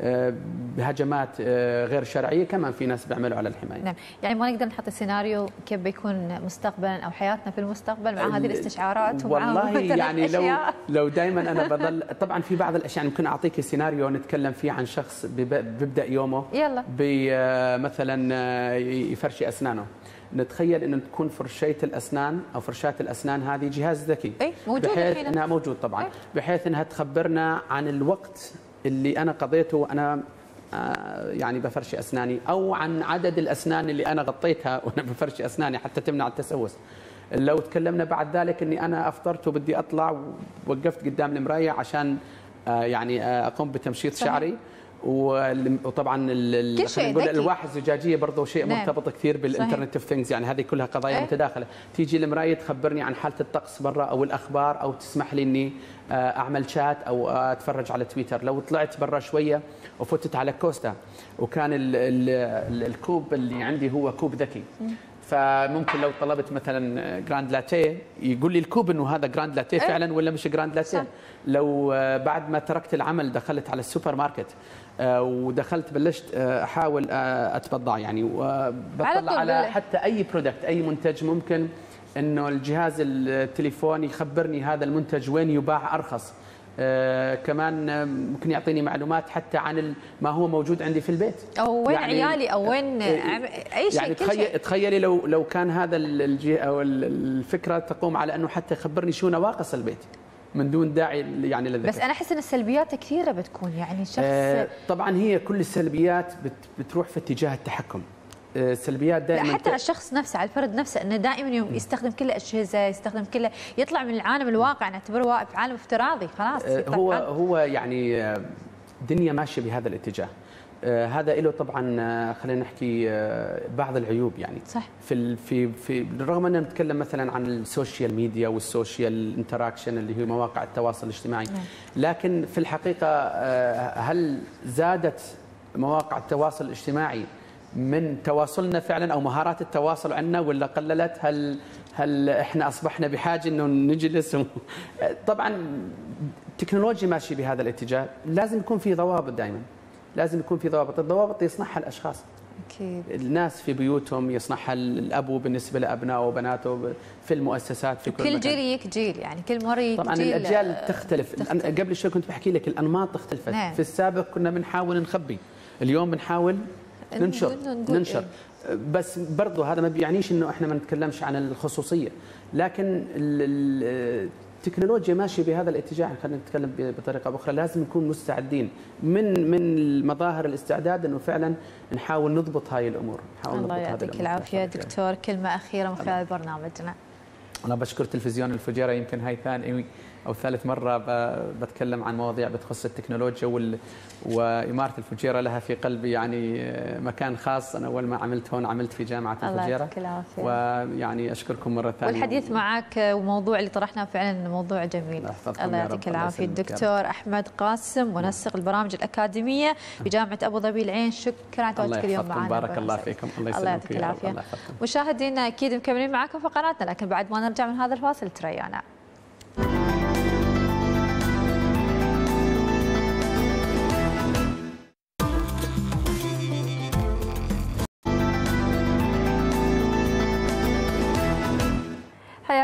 بهجمات غير شرعية، كمان في ناس بيعملوا على الحماية. نعم، يعني ما نقدر نحط سيناريو كيف بيكون مستقبلا أو حياتنا في المستقبل مع هذه الاستشعارات والله يعني لو لو دائما أنا بضل طبعا في بعض الأشياء ممكن أعطيك سيناريو نتكلم فيه عن شخص بيبدأ يومه يلا مثلا يفرشي أسنانه. نتخيل انه تكون فرشايه الاسنان او فرشاه الاسنان هذه جهاز ذكي. اي موجود بحيث انها موجود طبعا. أي. بحيث انها تخبرنا عن الوقت اللي انا قضيته وانا يعني بفرشي اسناني، او عن عدد الاسنان اللي انا غطيتها وانا بفرشي اسناني حتى تمنع التسوس. لو تكلمنا بعد ذلك اني انا افطرت وبدي اطلع ووقفت قدام المرايه عشان يعني اقوم بتمشيط صحيح. شعري، وطبعا نقول الالواح الزجاجيه برضه شيء نعم. مرتبط كثير بالانترنت اوف ثينجز، يعني هذه كلها قضايا أه؟ متداخله. تيجي المرايه تخبرني عن حاله الطقس برا او الاخبار، او تسمح لي اني اعمل شات او اتفرج على تويتر. لو طلعت برا شويه وفتت على كوستا وكان ال ال ال الكوب اللي عندي هو كوب ذكي، فممكن لو طلبت مثلا جراند لاتيه يقول لي الكوب انه هذا جراند لاتيه أه؟ فعلا ولا مش جراند لاتيه. صح. لو بعد ما تركت العمل دخلت على السوبر ماركت ودخلت بلشت احاول اتبضع يعني وبطلع على, على حتى اي برودكت اي منتج، ممكن انه الجهاز التليفون يخبرني هذا المنتج وين يباع ارخص. آه كمان ممكن يعطيني معلومات حتى عن ما هو موجود عندي في البيت، او وين يعني عيالي او وين اي شيء. يعني تخيل تخيلي لو لو كان هذا الجهه او الفكره تقوم على انه حتى يخبرني شو نواقص البيت من دون داعي يعني للذكر. بس انا احس ان السلبيات كثيره بتكون يعني الشخص آه طبعا هي كل السلبيات بت بتروح في اتجاه التحكم. السلبيات دائما لا حتى على الشخص نفسه، على الفرد نفسه، انه دائما يستخدم كل الاجهزه، يستخدم كله، يطلع من العالم الواقع، نعتبره واقف في عالم افتراضي خلاص. هو هو يعني دنيا ماشيه بهذا الاتجاه. هذا له طبعا خلينا نحكي بعض العيوب يعني. صح. في في في رغم اننا نتكلم مثلا عن السوشيال ميديا والسوشيال انتراكشن اللي هي مواقع التواصل الاجتماعي، لكن في الحقيقه هل زادت مواقع التواصل الاجتماعي من تواصلنا فعلا او مهارات التواصل عندنا، ولا قللت؟ هل هل احنا اصبحنا بحاجه انه نجلس؟ طبعا التكنولوجيا ماشيه بهذا الاتجاه، لازم يكون في ضوابط دائما، لازم يكون في ضوابط، الضوابط يصنعها الاشخاص. اكيد. الناس في بيوتهم يصنعها الابو بالنسبه لابنائه وبناته، في المؤسسات في كل كل مكان. جيل يك جيل يعني كل مره يك طبعا جيل الاجيال تختلف. تختلف. قبل شوي كنت بحكي لك الانماط اختلفت. نعم. في السابق كنا بنحاول نخبي، اليوم بنحاول ننشر ننشر بس برضه هذا ما بيعنيش انه احنا ما نتكلمش عن الخصوصيه، لكن التكنولوجيا ماشيه بهذا الاتجاه. خلينا نتكلم بطريقه اخرى، لازم نكون مستعدين من من مظاهر الاستعداد انه فعلا نحاول نضبط هاي الامور. نحاول الله يعطيك العافيه دكتور. كلمه اخيره من خلال برنامجنا. انا بشكر تلفزيون الفجيره، يمكن هاي ثاني او ثالث مره بتكلم عن مواضيع بتخص التكنولوجيا وال... واماره الفجيره لها في قلبي يعني مكان خاص. انا اول ما عملت هون عملت في جامعه الفجيره. الله يعطيك العافيه. ويعني اشكركم مره ثانيه. والحديث معك وموضوع اللي طرحناه فعلا موضوع جميل. الله يعطيك العافيه الدكتور احمد قاسم، منسق البرامج الاكاديميه بجامعه ابو ظبي العين. شكرا على تواجدك اليوم معنا. بارك الله فيكم. الله, الله يعطيك العافيه. مشاهدينا اكيد مكملين معكم فقراتنا، لكن بعد ما نرجع من هذا الفاصل تريانا.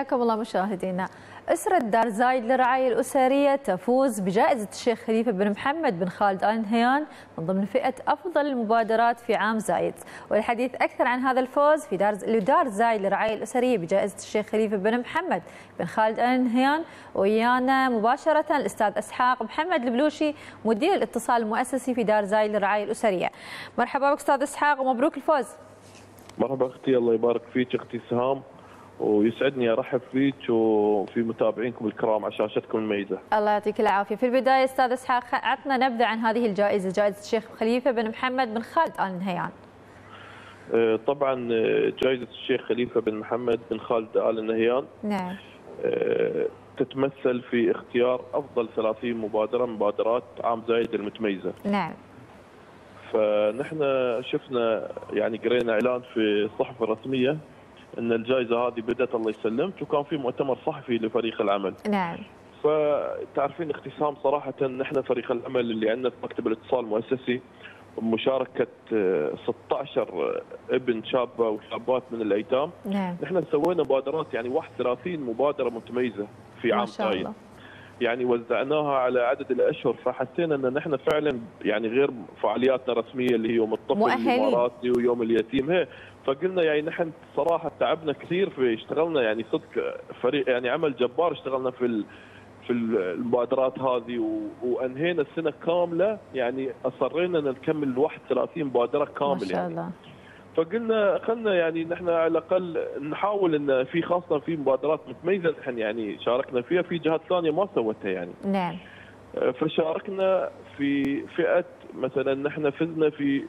حياكم الله مشاهدينا. أسرة دار زايد للرعاية الأسرية تفوز بجائزة الشيخ خليفة بن محمد بن خالد آل نهيان من ضمن فئة أفضل المبادرات في عام زايد. والحديث أكثر عن هذا الفوز في دار لدار زايد للرعاية الأسرية بجائزة الشيخ خليفة بن محمد بن خالد آل نهيان ويانا مباشرة الأستاذ إسحاق محمد البلوشي مدير الاتصال المؤسسي في دار زايد للرعاية الأسرية. مرحبا بك أستاذ إسحاق ومبروك الفوز. مرحبا اختي، الله يبارك فيك اختي سهام، ويسعدني ارحب فيك وفي متابعينكم الكرام على شاشتكم المميزه. الله يعطيك العافيه. في البدايه استاذ اسحاق عطنا نبذه عن هذه الجائزه، جائزه الشيخ خليفه بن محمد بن خالد آل نهيان. طبعا جائزه الشيخ خليفه بن محمد بن خالد آل نهيان نعم تتمثل في اختيار افضل ثلاثين مبادره من مبادرات عام زايد المتميزه. نعم. فنحن شفنا يعني قرينا اعلان في الصحف الرسميه ان الجائزه هذه بدات الله يسلمك، وكان في مؤتمر صحفي لفريق العمل. نعم. فتعرفين اختي سام صراحه نحن فريق العمل اللي عندنا في مكتب الاتصال المؤسسي بمشاركه ستة عشر ابن شابه وشابات من الايتام. نعم. نحن سوينا مبادرات يعني واحد وثلاثين مبادره متميزه في عام زايد. يعني وزعناها على عدد الاشهر، فحسينا ان نحن فعلا يعني غير فعالياتنا الرسميه اللي هي يوم الطفل الاماراتي ويوم اليتيم هي، فقلنا يعني نحن صراحه تعبنا كثير في اشتغلنا يعني صدق فريق يعني عمل جبار، اشتغلنا في في المبادرات هذه وانهينا السنه كامله، يعني اصرينا ان نكمل واحد وثلاثين مبادره كامله. ما شاء الله. يعني فقلنا خلنا يعني نحن على الاقل نحاول ان في خاصه في مبادرات متميزه نحن يعني شاركنا فيها، في جهات ثانيه ما سوتها يعني. نعم. فشاركنا في فئه مثلا نحن فزنا في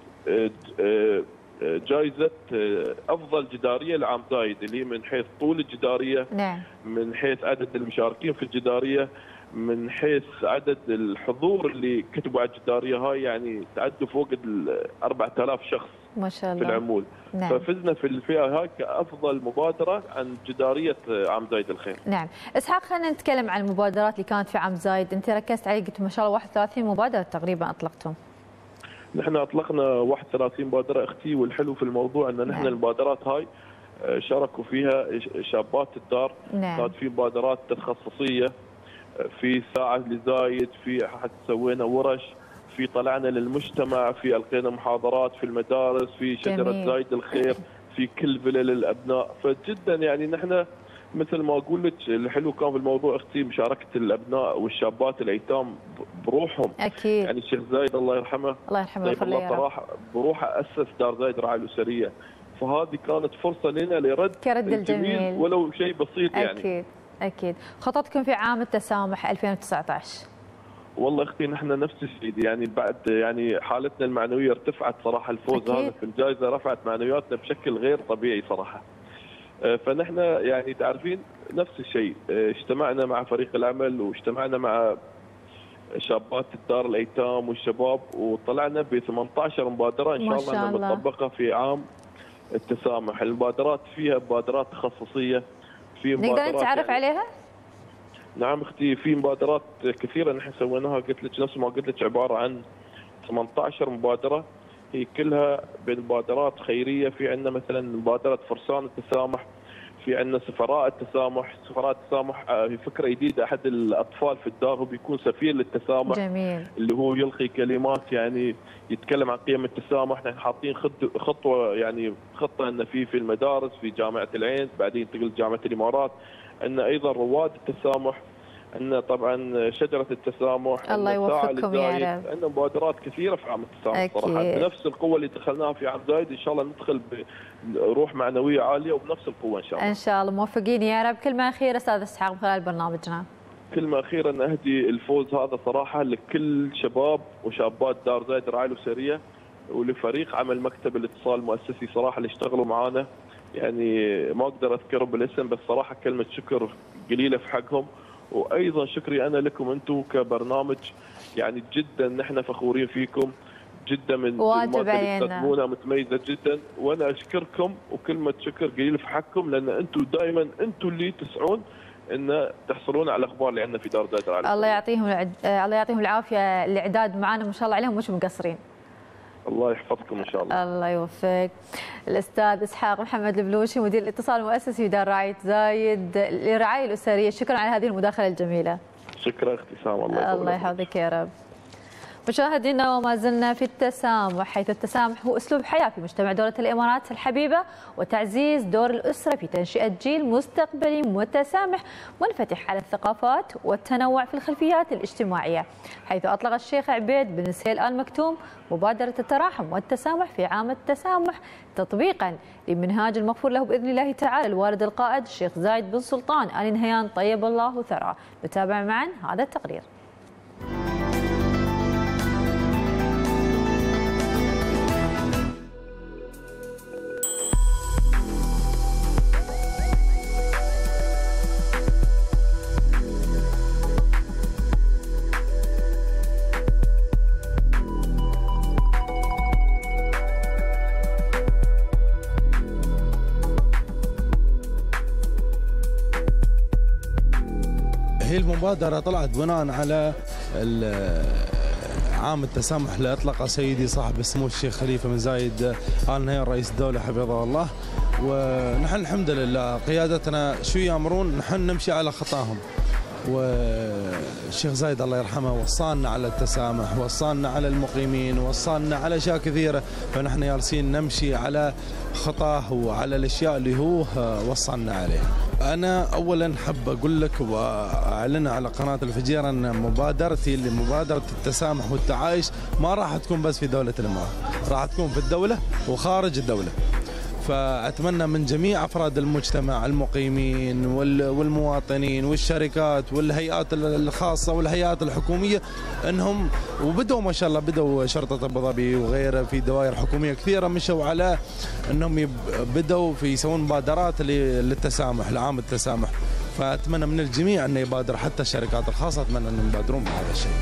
جائزه افضل جداريه لعام زايد اللي هي من حيث طول الجداريه. نعم. من حيث عدد المشاركين في الجداريه، من حيث عدد الحضور اللي كتبوا على الجداريه هاي يعني تعدوا فوق ال أربعة آلاف شخص. ما شاء الله. في العمول. نعم. ففزنا في الفئه هاي كافضل مبادره عن جداريه عام زايد الخير. نعم. اسحاق خلينا نتكلم عن المبادرات اللي كانت في عام زايد، انت ركزت عليه قلت ما شاء الله واحد وثلاثين مبادره تقريبا اطلقتم. نحن اطلقنا واحد وثلاثين مبادره اختي، والحلو في الموضوع ان نحن نعم. المبادرات هاي شاركوا فيها شابات الدار. نعم. كانت في مبادرات تخصصيه، في ساعه لزايد، في حتى سوينا ورش، في طلعنا للمجتمع، في القينا محاضرات في المدارس، في شجره جميل. زايد الخير، في كل فلل الابناء. فجدا يعني نحن مثل ما اقول لك الحلو كان في الموضوع اختي مشاركه الابناء والشابات الايتام بروحهم. اكيد. يعني الشيخ زايد الله يرحمه الله يرحمه ويغفر له صراحه بروحه اسس دار زايد الرعايه الاسريه، فهذه كانت فرصه لنا لرد كرد الجميل ولو شيء بسيط يعني. اكيد اكيد. خططكم في عام التسامح ألفين وتسعة عشر؟ والله اختي نحن نفس الشيء، يعني بعد يعني حالتنا المعنويه ارتفعت صراحه، الفوز أكيد. هذا في الجائزه رفعت معنوياتنا بشكل غير طبيعي صراحه. فنحن يعني تعرفين نفس الشيء، اجتمعنا مع فريق العمل واجتمعنا مع شابات الدار الايتام والشباب، وطلعنا ب ثمانية عشر مبادره ان شاء الله انها نطبقها في عام التسامح. المبادرات فيها مبادرات تخصصيه، في مبادرات نقدر نتعرف يعني عليها؟ نعم اختي، في مبادرات كثيره نحن سويناها، قلت لك نفس ما قلت لك عباره عن ثمانية عشر مبادره، هي كلها مبادرات خيريه. في عندنا مثلا مبادره فرسان التسامح، في عندنا سفراء التسامح. سفراء التسامح هي فكره جديده، احد الاطفال في الدار هو بيكون سفير للتسامح. جميل. اللي هو يلقي كلمات يعني يتكلم عن قيم التسامح. نحن حاطين خطوه يعني خطه ان في في المدارس، في جامعه العين، بعدين ينتقل جامعه الامارات، ان ايضا رواد التسامح، عندنا طبعا شجره التسامح. الله يوفقكم يا رب. عندنا مبادرات كثيره في عام التسامح صراحه، بنفس القوه اللي دخلناها في عام زايد ان شاء الله ندخل بروح معنويه عاليه وبنفس القوه ان شاء الله. ان شاء الله موفقين يا رب. كلمه اخيره استاذ اسحاق من خلال برنامجنا. كلمه اخيره ان اهدي الفوز هذا صراحه لكل شباب وشابات دار زايد الرعايه الاسريه، ولفريق عمل مكتب الاتصال المؤسسي صراحه اللي اشتغلوا معانا، يعني ما اقدر اذكرهم بالاسم بس صراحه كلمه شكر قليله في حقهم. وايضا شكري انا لكم انتم كبرنامج، يعني جدا نحن فخورين فيكم جدا من واجب علينا، متميزه جدا، وانا اشكركم وكلمه شكر قليله في حقكم، لان انتم دائما انتم اللي تسعون ان تحصلون على الاخبار اللي عندنا في دار زايد الرعايه. الله يعطيهم العد... الله يعطيهم العافيه، الاعداد معنا ما شاء الله عليهم مش مقصرين. الله يحفظكم ان شاء الله. الله يوفقك. الاستاذ اسحاق محمد البلوشي مدير الاتصال المؤسسي بدار رعايه زايد للرعايه الاسريه، شكرا على هذه المداخله الجميله. شكرا اختي سام، الله الله يحفظك يا رب. مشاهدينا وما زلنا في التسامح، حيث التسامح هو اسلوب حياه في مجتمع دوله الامارات الحبيبه، وتعزيز دور الاسره في تنشئه جيل مستقبلي متسامح منفتح على الثقافات والتنوع في الخلفيات الاجتماعيه، حيث اطلق الشيخ عبيد بن سهيل آل مكتوم مبادره التراحم والتسامح في عام التسامح تطبيقا لمنهاج المغفور له باذن الله تعالى الوالد القائد الشيخ زايد بن سلطان آل نهيان طيب الله ثراه. نتابع معا هذا التقرير. هي المبادرة طلعت بناء على عام التسامح اللي أطلقه سيدي صاحب السمو الشيخ خليفة بن زايد آل نهيان رئيس الدولة حفظه الله، ونحن الحمد لله قيادتنا شو يأمرون نحن نمشي على خطاهم، والشيخ زايد الله يرحمه وصانا على التسامح، وصانا على المقيمين، وصانا على أشياء كثيرة، فنحن جالسين نمشي على خطاه وعلى الأشياء اللي هو وصانا عليها. أنا أولا حب أقول لك وأعلن على قناة الفجيرة أن مبادرتي لمبادرة التسامح والتعايش ما راح تكون بس في دولة الإمارات، راح تكون في الدولة وخارج الدولة. فأتمنى من جميع أفراد المجتمع المقيمين والمواطنين والشركات والهيئات الخاصة والهيئات الحكومية أنهم وبدأوا ما شاء الله بدأوا شرطة أبو ظبي وغيرها في دوائر حكومية كثيرة مشوا على أنهم بدأوا في يسوون مبادرات للتسامح لعام التسامح، فأتمنى من الجميع أن يبادر حتى الشركات الخاصة أتمنى أن يبادرون بهذا الشيء.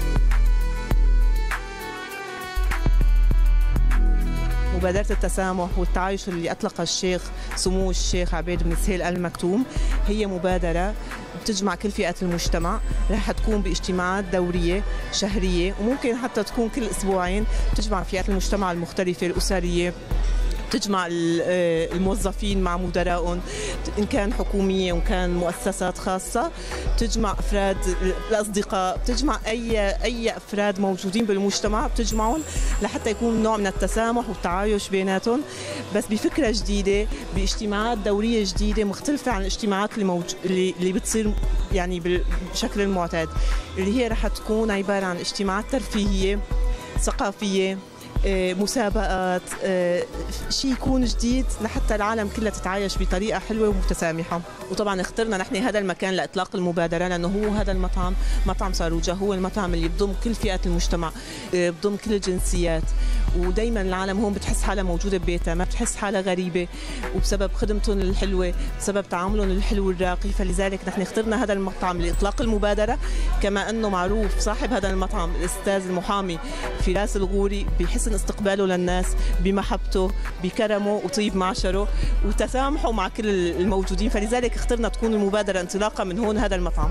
مبادرة التسامح والتعايش اللي أطلقها الشيخ سمو الشيخ عبيد بن سهيل آل مكتوم هي مبادرة بتجمع كل فئات المجتمع، رح تكون باجتماعات دورية شهرية وممكن حتى تكون كل أسبوعين، تجمع فئات المجتمع المختلفة الأسرية، تجمع الموظفين مع مدراءهم إن كان حكومية وإن كان مؤسسات خاصة، تجمع أفراد الأصدقاء، بتجمع أي أي أفراد موجودين بالمجتمع بتجمعهم لحتى يكون نوع من التسامح والتعايش بيناتهم، بس بفكرة جديدة باجتماعات دورية جديدة مختلفة عن الاجتماعات اللي موج... اللي, اللي بتصير يعني بالشكل المعتاد، اللي هي رح تكون عبارة عن اجتماعات ترفيهية ثقافية، مسابقات، شيء يكون جديد لحتى العالم كلها تتعايش بطريقة حلوة ومتسامحة. وطبعا اخترنا نحن هذا المكان لإطلاق المبادرة لأنه هو هذا المطعم مطعم صاروجة هو المطعم اللي بضم كل فئات المجتمع، بضم كل الجنسيات، ودايما العالم هون بتحس حالها موجودة ببيتها، ما بتحس حالها غريبة، وبسبب خدمتهم الحلوة بسبب تعاملهم الحلو الراقي، فلذلك نحن اخترنا هذا المطعم لإطلاق المبادرة. كما أنه معروف صاحب هذا المطعم الأستاذ المحامي فراس الغوري بحسن استقباله للناس، بمحبته، بكرمه وطيب معشره وتسامحه مع كل الموجودين، فلذلك اخترنا تكون المبادرة انطلاقا من هون هذا المطعم.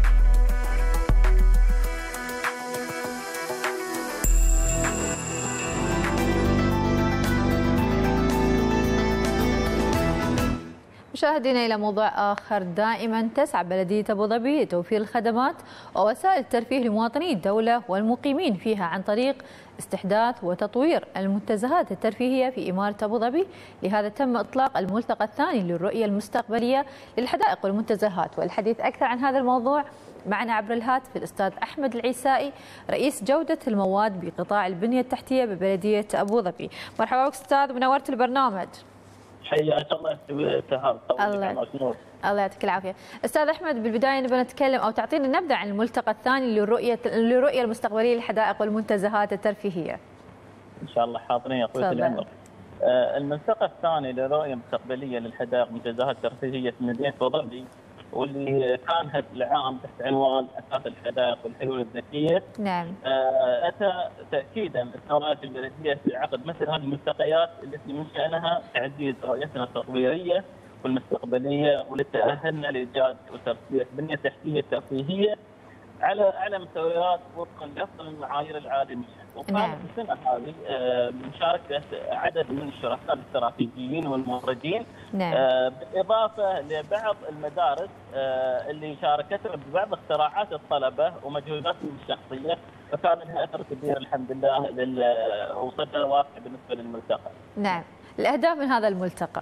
مشاهدينا إلى موضوع آخر، دائما تسعى بلدية أبو ظبي لتوفير الخدمات ووسائل الترفيه لمواطني الدولة والمقيمين فيها عن طريق استحداث وتطوير المنتزهات الترفيهية في إمارة أبو ظبي. لهذا تم إطلاق الملتقى الثاني للرؤية المستقبلية للحدائق والمنتزهات. والحديث أكثر عن هذا الموضوع معنا عبر الهاتف الأستاذ أحمد العيسائي رئيس جودة المواد بقطاع البنية التحتية ببلدية أبو ظبي. مرحبا بك أستاذ ونورت البرنامج. حياك الله سهام. الله الله يعطيك العافيه. استاذ احمد، بالبدايه نبغى نتكلم او تعطينا نبذه عن الملتقى الثاني للرؤيه للرؤيه المستقبليه للحدائق والمنتزهات الترفيهيه. ان شاء الله حاضرين يا اخوتي العمر. آه الملتقى الثاني للرؤيه المستقبليه للحدائق والمنتزهات الترفيهيه في مدينه ابو ظبي، واللي كان هذا العام تحت عنوان اساس الحدائق والحلول الذكيه. نعم. آه اتى تاكيدا استراتيجيه البلديه في عقد مثل هذه الملتقيات التي من شانها تعزيز رؤيتنا التطويريه والمستقبليه ولتاهلنا لايجاد وترسيخ بنيه تحتيه ترفيهيه على على مستويات وفقا لافضل المعايير العالميه. وكانت السنه هذه بمشاركه عدد من الشركاء الاستراتيجيين والموردين، نعم. بالاضافه لبعض المدارس اللي شاركتنا ببعض اختراعات الطلبه ومجهوداتهم الشخصيه، فكان لها اثر كبير الحمد لله لل وصدى واسع بالنسبه للملتقى. نعم، الاهداف من هذا الملتقى.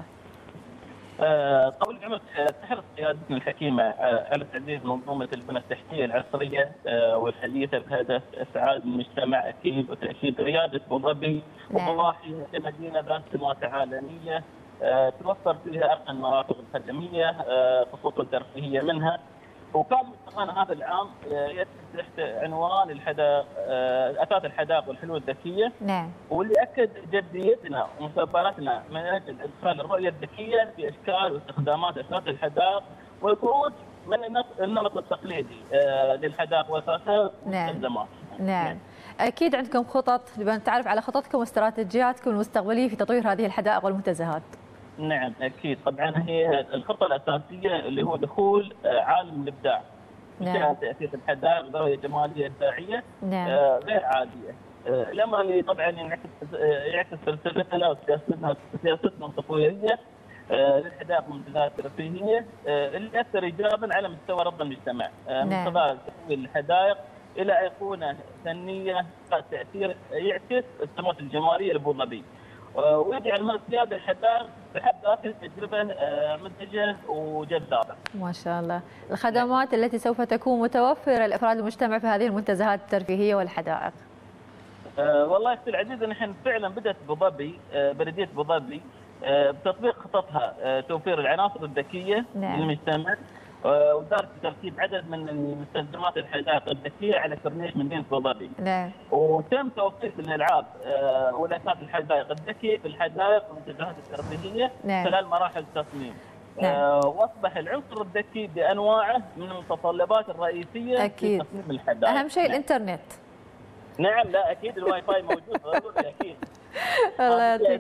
طول العمر تحرص قيادتنا الحكيمه على تعزيز منظومه البنى التحتيه العصريه والحديثه بهدف اسعاد المجتمع اكيد وتاكيد رياده ابو ظبي وضواحيها كمدينه ذات سمات عالميه توفر فيها ارقى المرافق الخدميه خصوصا الترفيهيه منها. وكان ملتقانا هذا العام تحت عنوان الحدائق اثاث الحدائق والحلول الذكيه، نعم. واللي اكد جديتنا ومثابرتنا من اجل ادخال الرؤيه الذكيه في اشكال واستخدامات اثاث الحدائق والخروج من النمط التقليدي للحدائق واثاثها والمستلزمات. نعم. نعم. اكيد عندكم خطط، نبغى نتعرف على خططكم واستراتيجياتكم المستقبليه في تطوير هذه الحدائق والمنتزهات. نعم اكيد، طبعا هي الخطه الاساسيه اللي هو دخول عالم الابداع. نعم. تأسيس الحدائق بزاويه جماليه ابداعيه، نعم. غير عاديه. الامر اللي طبعا ينعكس يعكس فلسفتنا وسياستنا سياستنا التطويريه للحدائق والمنتزهات الترفيهيه اللي ياثر ايجابا على مستوى رضا المجتمع، من خلال تحويل الحدائق الى ايقونه فنيه تاثير يعكس السمات الجماليه لابو ظبي، ويجعل من سيادة الحدائق بحد ذاتها تجربة منتجة وجذابة. ما شاء الله. الخدمات التي سوف تكون متوفرة لأفراد المجتمع في هذه المنتزهات الترفيهية والحدائق. أه والله أختي العزيزة، نحن فعلا بدأت أبو ظبي أه بلدية أبو ظبي أه بتطبيق خططها أه توفير العناصر الذكية، نعم. للمجتمع، وذلك بترتيب عدد من المستلزمات الحدائق الذكيه على كورنيش مدينه ابو ظبي. نعم. وتم توفير الالعاب والاثاث الحدائق الذكي في الحدائق والمنتزهات الترفيهيه، نعم. خلال مراحل التصميم. نعم. آه واصبح العنصر الذكي بانواعه من المتطلبات الرئيسيه أكيد. في تصميم الحدائق. اهم شيء، نعم. الانترنت. نعم، لا اكيد الواي فاي موجود ضروري اكيد. الله يعطيك.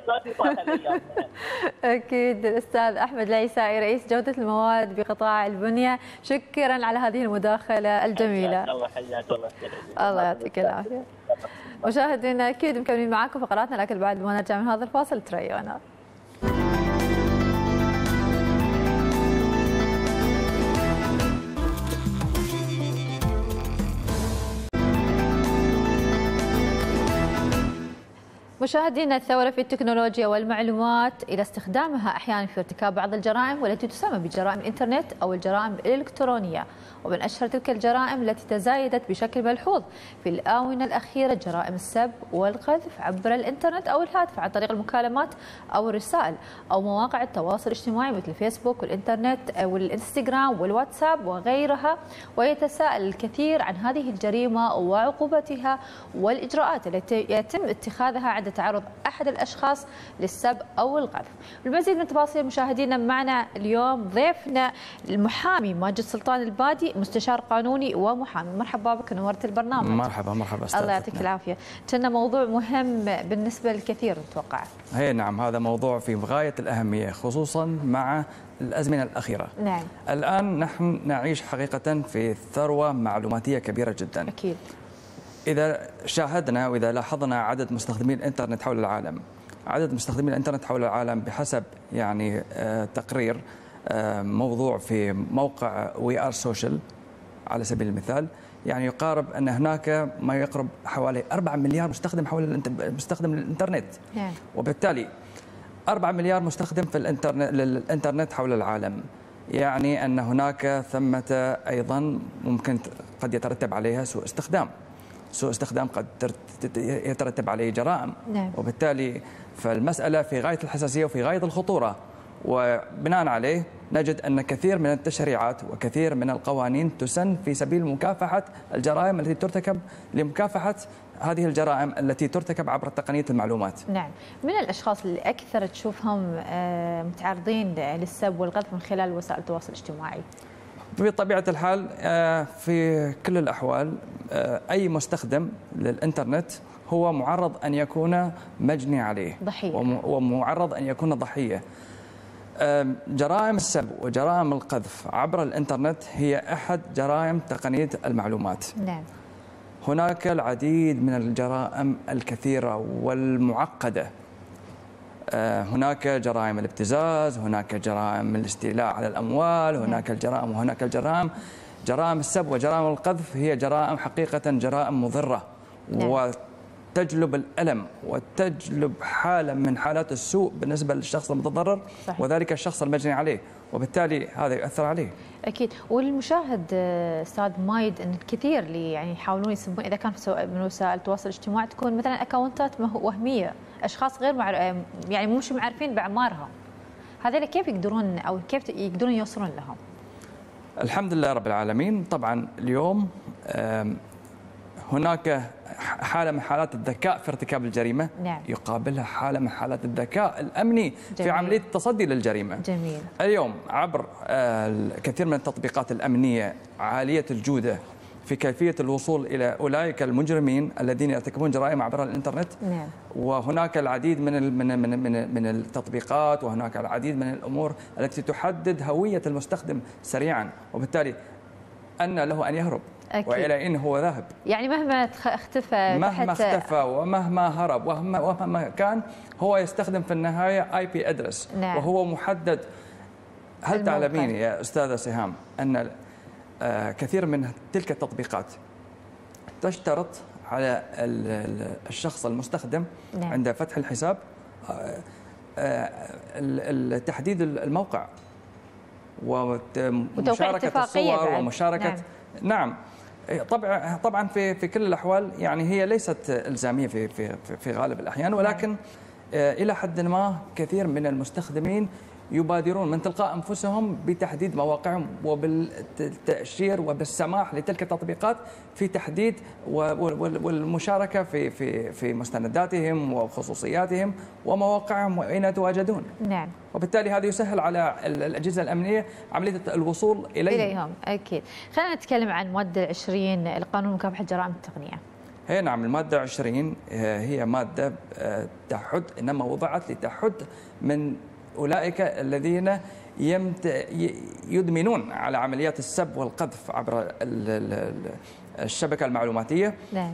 اكيد. الاستاذ احمد العيسائي رئيس جوده المواد بقطاع البنيه، شكرا على هذه المداخله الجميله. الله حياك الله. الله يعطيك العافيه. مشاهدينا اكيد مكملين معاكم فقراتنا، لكن بعد ما نرجع من هذا الفاصل تريونا. مشاهدينا، الثورة في التكنولوجيا والمعلومات إلى استخدامها أحيانا في ارتكاب بعض الجرائم والتي تسمى بجرائم الإنترنت أو الجرائم الإلكترونية. ومن أشهر تلك الجرائم التي تزايدت بشكل ملحوظ في الآونة الأخيرة جرائم السب والقذف عبر الإنترنت أو الهاتف عن طريق المكالمات أو الرسائل أو مواقع التواصل الاجتماعي مثل الفيسبوك والإنترنت والإنستغرام والواتساب وغيرها. ويتساءل الكثير عن هذه الجريمة وعقوبتها والإجراءات التي يتم اتخاذها عند تعرض أحد الأشخاص للسب أو القذف. المزيد من التفاصيل مشاهدينا، معنا اليوم ضيفنا المحامي ماجد سلطان البادي، مستشار قانوني ومحامي. مرحبا بك، نورت البرنامج. مرحبا مرحبا استاذ. الله يعطيك العافيه. كان موضوع مهم بالنسبه للكثير اتوقع. هي نعم، هذا موضوع في غايه الاهميه خصوصا مع الازمنه الاخيره. نعم. الان نحن نعيش حقيقه في ثروه معلوماتيه كبيره جدا. اكيد. إذا شاهدنا وإذا لاحظنا عدد مستخدمي الإنترنت حول العالم، عدد مستخدمي الإنترنت حول العالم بحسب يعني تقرير موضوع في موقع وي آر سوشيال على سبيل المثال، يعني يقارب أن هناك ما يقرب حوالي أربعة مليار مستخدم حول مستخدم للإنترنت. نعم. وبالتالي أربعة مليار مستخدم في الإنترنت للإنترنت حول العالم، يعني أن هناك ثمة أيضا ممكن قد يترتب عليها سوء استخدام. سوء استخدام قد يترتب عليه جرائم. نعم. وبالتالي فالمسألة في غاية الحساسية وفي غاية الخطورة، وبناء عليه نجد أن كثير من التشريعات وكثير من القوانين تسن في سبيل مكافحة الجرائم التي ترتكب لمكافحة هذه الجرائم التي ترتكب عبر تقنية المعلومات. نعم. من الأشخاص اللي أكثر تشوفهم متعرضين للسب والقذف من خلال وسائل التواصل الاجتماعي؟ بطبيعة الحال في كل الأحوال أي مستخدم للإنترنت هو معرض أن يكون مجني عليه، ضحية، ومعرض أن يكون ضحية. جرائم السب وجرائم القذف عبر الإنترنت هي أحد جرائم تقنية المعلومات. نعم. هناك العديد من الجرائم الكثيرة والمعقدة. هناك جرائم الابتزاز، هناك جرائم الاستيلاء على الأموال، هناك الجرائم وهناك الجرائم. جرائم السب وجرائم القذف هي جرائم حقيقة جرائم مضرة وتجلب الألم وتجلب حالة من حالات السوء بالنسبة للشخص المتضرر صحيح. وذلك الشخص المجني عليه، وبالتالي هذا يؤثر عليه. اكيد. والمشاهد استاذ مايد ان الكثير اللي يعني يحاولون يسبون، اذا كان من وسائل التواصل الاجتماعي تكون مثلا اكونتات وهميه، اشخاص غير معر... يعني مش معرفين باعمارهم، هذول كيف يقدرون او كيف يقدرون يوصلون لهم؟ الحمد لله رب العالمين. طبعا اليوم هناك حالة من حالات الذكاء في ارتكاب الجريمة. نعم. يقابلها حالة من حالات الذكاء الأمني جميل. في عملية التصدي للجريمة. جميل. اليوم عبر الكثير من التطبيقات الأمنية عالية الجودة في كيفية الوصول إلى أولئك المجرمين الذين يرتكبون جرائم عبر الإنترنت. نعم. وهناك العديد من من من من, من التطبيقات، وهناك العديد من الأمور التي تحدد هوية المستخدم سريعا، وبالتالي أن له أن يهرب. أكيد. وإلى أين هو ذاهب. يعني مهما اختفى مهما اختفى ومهما هرب ومهما, ومهما كان هو يستخدم في النهاية آي بي أدرس. نعم. وهو محدد. هل تعلمين يا أستاذة سهام أن كثير من تلك التطبيقات تشترط على الشخص المستخدم نعم. عند فتح الحساب تحديد الموقع ومشاركة الصور ومشاركة نعم, نعم. طبعا طبعا في في كل الاحوال يعني هي ليست الزاميه في في في غالب الاحيان، ولكن الى حد ما كثير من المستخدمين يبادرون من تلقاء انفسهم بتحديد مواقعهم وبالتاشير وبالسماح لتلك التطبيقات في تحديد والمشاركه في في في مستنداتهم وخصوصياتهم ومواقعهم واين يتواجدون. نعم. وبالتالي هذا يسهل على الأجهزة الأمنية عملية الوصول إليهم. إليهم أكيد. خلينا نتكلم عن المادة العشرين لقانون مكافحة جرائم التقنية. هي نعم، المادة العشرين هي مادة تحد، إنما وضعت لتحد من أولئك الذين يمت... يدمنون على عمليات السب والقذف عبر الشبكة المعلوماتية. نعم.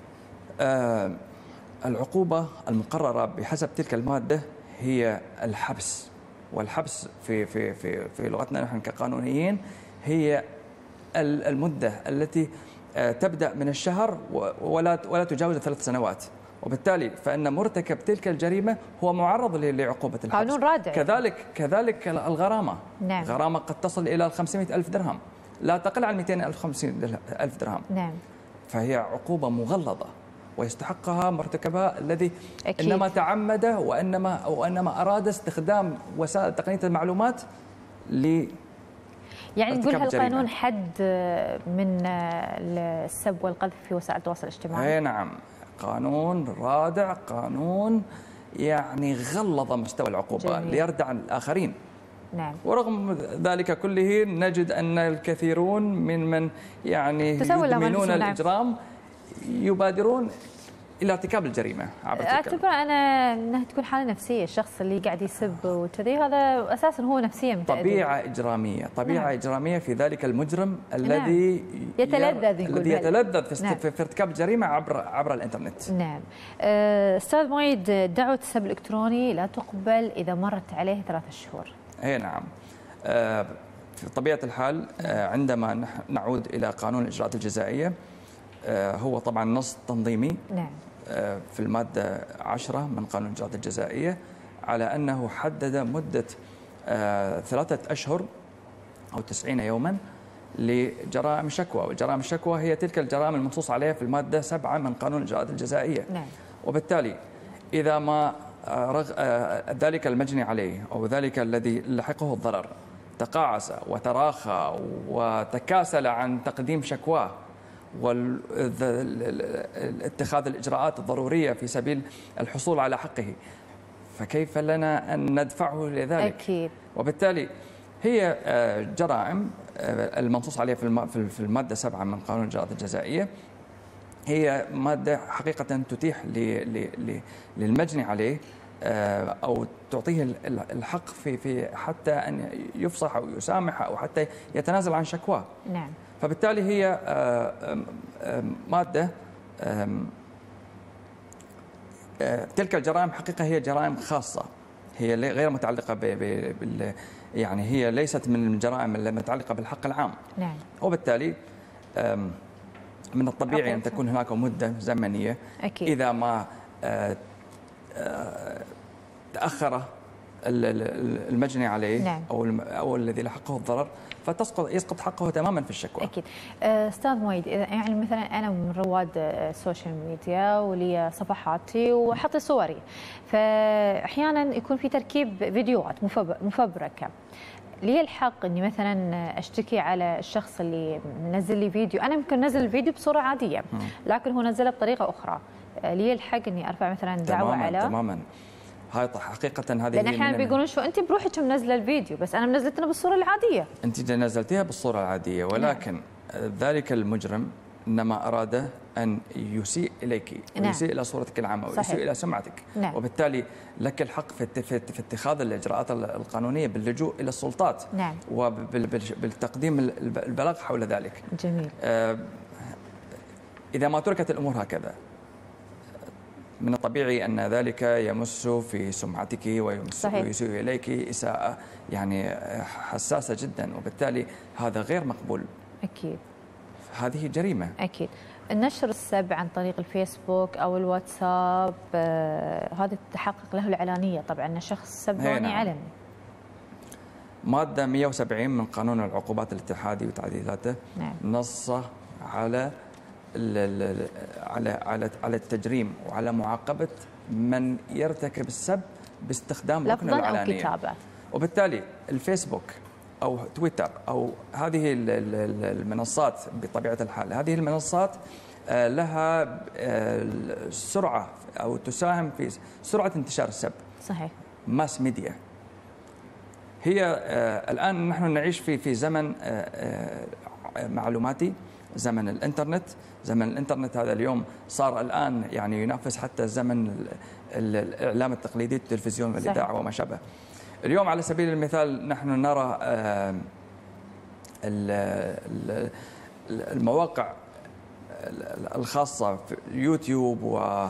آه العقوبة المقررة بحسب تلك المادة هي الحبس، والحبس في في في في لغتنا نحن كقانونيين هي المدة التي تبدأ من الشهر ولا ولا تجاوز ثلاث سنوات، وبالتالي فإن مرتكب تلك الجريمة هو معرض لعقوبة الحبس. قانون رادع. كذلك كذلك الغرامة. نعم. غرامة قد تصل إلى خمسمائة ألف درهم، لا تقل عن مئتين ألف وخمسين ألف درهم. نعم. فهي عقوبة مغلظة ويستحقها مرتكبها الذي أكيد. إنما تعمد وإنما وإنما أراد استخدام وسائل تقنية المعلومات ل يعني نقول هالقانون حد من السب والقذف في وسائل التواصل الاجتماعي. اي نعم، قانون رادع، قانون يعني غلظ مستوى العقوبة ليردع الآخرين. نعم. ورغم ذلك كله نجد أن الكثيرون من من يعني يدمنون الإجرام يبادرون إلى ارتكاب الجريمة عبر تلك. أعتبر أنا أنها تكون حالة نفسية، الشخص اللي قاعد يسب وكذي هذا أساسا هو نفسيا متأذي. طبيعة إجرامية، طبيعة نعم. إجرامية في ذلك المجرم الذي نعم. يتلذذ الذي يتلذذ في, نعم. في ارتكاب الجريمة عبر عبر الإنترنت. نعم. أستاذ مايد، دعوة السب الإلكتروني لا تقبل إذا مرت عليه ثلاثة شهور. أي نعم. في طبيعة الحال عندما نعود إلى قانون الإجراءات الجزائية هو طبعا نص تنظيمي. نعم. في المادة عشرة من قانون الإجراءات الجزائية على أنه حدد مدة ثلاثة أشهر أو تسعين يوما لجرائم الشكوى، وجرائم الشكوى هي تلك الجرائم المنصوص عليها في المادة سبعة من قانون الإجراءات الجزائية. نعم. وبالتالي إذا ما رغ... ذلك المجني عليه أو ذلك الذي لحقه الضرر تقاعس وتراخى وتكاسل عن تقديم شكواه واتخاذ الإجراءات الضرورية في سبيل الحصول على حقه، فكيف لنا أن ندفعه لذلك؟ أكيد. وبالتالي هي جرائم المنصوص عليها في المادة سبعة من قانون الإجراءات الجزائية، هي مادة حقيقة تتيح للمجني عليه أو تعطيه الحق في في حتى أن يفصح أو يسامح أو حتى يتنازل عن شكواه. نعم. فبالتالي هي مادة، تلك الجرائم حقيقة هي جرائم خاصة، هي غير متعلقة بال يعني هي ليست من الجرائم المتعلقة بالحق العام. نعم. وبالتالي من الطبيعي أن تكون هناك مدة زمنية. أكيد. إذا ما تأخر المجني عليه. نعم. أو أو الذي لحقه الضرر فتسقط يسقط حقه تماما في الشكوى. اكيد. استاذ مؤيد، يعني مثلا انا من رواد السوشيال ميديا ولي صفحاتي وحط صوري، فاحيانا يكون في تركيب فيديوهات مفبركه، لي الحق اني مثلا اشتكي على الشخص اللي منزل لي فيديو؟ انا ممكن انزل الفيديو بصوره عاديه لكن هو نزله بطريقه اخرى، لي الحق اني ارفع مثلا دعوه تماماً على تماما؟ هاي حقيقة هذه لأن أحيانا بيقولون شو أنت بروحك منزلة الفيديو بس أنا منزلتنا بالصورة العادية. أنت نزلتيها بالصورة العادية ولكن نعم. ذلك المجرم إنما أراد أن يسيء إليك ويسيء نعم. إلى صورتك العامة ويسيء إلى سمعتك. نعم. وبالتالي لك الحق في, في, في اتخاذ الإجراءات القانونية باللجوء إلى السلطات. نعم. وبالتقديم البلاغ حول ذلك. جميل. آه إذا ما تركت الأمور هكذا من الطبيعي أن ذلك يمس في سمعتك ويمس ويسيء إليك إساءة يعني حساسة جدا، وبالتالي هذا غير مقبول. أكيد. هذه جريمة. أكيد. النشر السب عن طريق الفيسبوك أو الواتساب آه هذا تحقق له العلانية طبعا أن شخص سباني نعم. علني. مادة مئة وسبعين من قانون العقوبات الاتحادي وتعديلاته نعم. نص على على على على التجريم وعلى معاقبة من يرتكب السب باستخدام ركن العلانية. أو كتابة. وبالتالي الفيسبوك أو تويتر أو هذه المنصات بطبيعة الحال، هذه المنصات لها سرعة أو تساهم في سرعة انتشار السب. صحيح. ماس ميديا. هي الآن نحن نعيش في في زمن معلوماتي، زمن الانترنت. زمن الانترنت هذا اليوم صار الآن يعني ينافس حتى زمن الإعلام التقليدي، التلفزيون والإذاعة وما شابه. اليوم على سبيل المثال نحن نرى المواقع الخاصة في يوتيوب و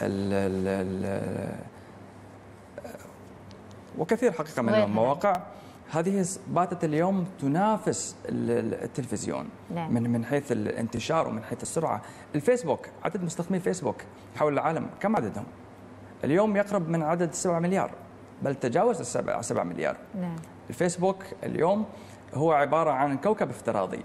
وكثير حقيقة من المواقع هذه باتت اليوم تنافس التلفزيون. نعم. من من حيث الانتشار ومن حيث السرعة. الفيسبوك، عدد مستخدمي فيسبوك حول العالم كم عددهم؟ اليوم يقرب من عدد سبعة مليار، بل تجاوز السبعة سبعة مليار. نعم. الفيسبوك اليوم هو عبارة عن كوكب افتراضي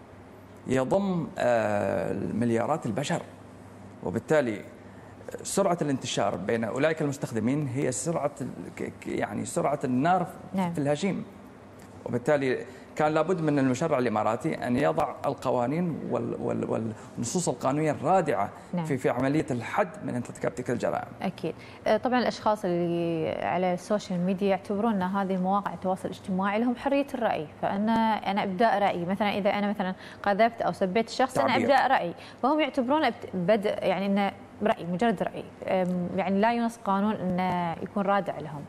يضم مليارات البشر، وبالتالي سرعة الانتشار بين أولئك المستخدمين هي سرعة يعني سرعة النار نعم. في الهشيم. وبالتالي كان لابد من المشرع الإماراتي أن يضع القوانين والنصوص القانونية الرادعة نعم. في في عملية الحد من ارتكاب تلك الجرائم. أكيد. طبعا الأشخاص اللي على السوشيال ميديا يعتبرون أن هذه مواقع التواصل الاجتماعي لهم حرية الرأي، فأنا أنا إبداء رأيي، مثلا إذا أنا مثلا قذفت أو سبيت الشخص أنا إبداء رأيي، فهم يعتبرون بدء يعني أنه رأي مجرد رأي، يعني لا ينص قانون أنه يكون رادع لهم.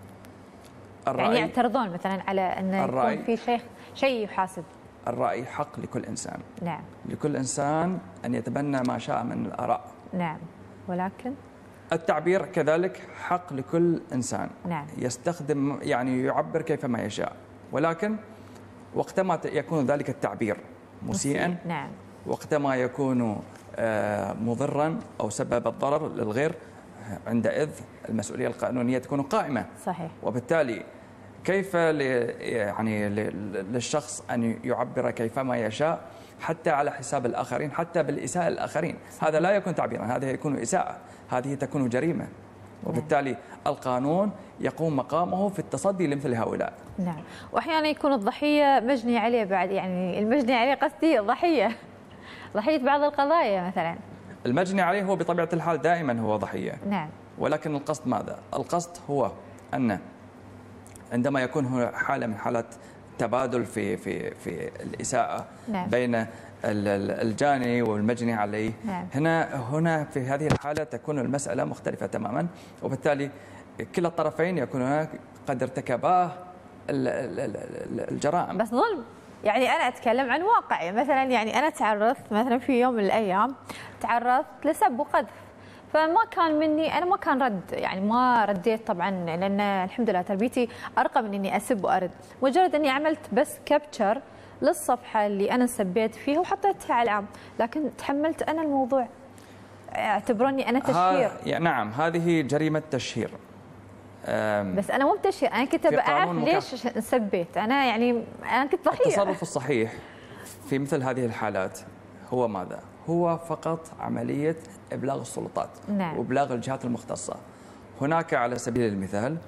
الرأي يعني يعترضون مثلا على أنه يكون في شيء شيء يحاسب. الرأي حق لكل إنسان. نعم. لكل إنسان أن يتبنى ما شاء من الآراء. نعم. ولكن التعبير كذلك حق لكل إنسان. نعم. يستخدم يعني يعبر كيفما يشاء، ولكن وقتما يكون ذلك التعبير مسيئا، نعم. وقتما يكون مضرا أو سبب الضرر للغير، عندئذ المسؤولية القانونية تكون قائمة. صحيح. وبالتالي كيف يعني للشخص أن يعبر كيفما يشاء حتى على حساب الآخرين، حتى بالإساءة للآخرين؟ هذا لا يكون تعبيرا، هذا يكون إساءة، هذه تكون جريمة. وبالتالي نعم. القانون يقوم مقامه في التصدي لمثل هؤلاء. نعم. وأحيانا يكون الضحية مجني عليه بعد، يعني المجني عليه قصدي ضحية ضحية بعض القضايا مثلا. المجني عليه هو بطبيعة الحال دائما هو ضحية. نعم. ولكن القصد ماذا؟ القصد هو أن عندما يكون هناك حالة من حالات تبادل في في في الإساءة نعم. بين الجاني والمجني عليه، نعم. هنا هنا في هذه الحالة تكون المسألة مختلفة تماما، وبالتالي كلا الطرفين يكون هناك قد ارتكباه الجرائم. بس ظلم. يعني أنا أتكلم عن واقعي، مثلا يعني أنا تعرضت مثلا في يوم من الأيام تعرضت لسب وقذف، فما كان مني، أنا ما كان رد، يعني ما رديت طبعا، لأن الحمد لله تربيتي أرقى من إني أسب وأرد، مجرد إني عملت بس كابتشر للصفحة اللي أنا سبيت فيها وحطيتها على العام، لكن تحملت أنا الموضوع، اعتبروني أنا تشهير. يعني نعم هذه جريمة تشهير. بس أنا مو بتشهير، أنا كنت بعرف ليش سبيت، أنا يعني أنا كنت ضحية. التصرف الصحيح في مثل هذه الحالات هو ماذا؟ هو فقط عملية إبلاغ السلطات. نعم. وإبلاغ الجهات المختصة. هناك على سبيل المثال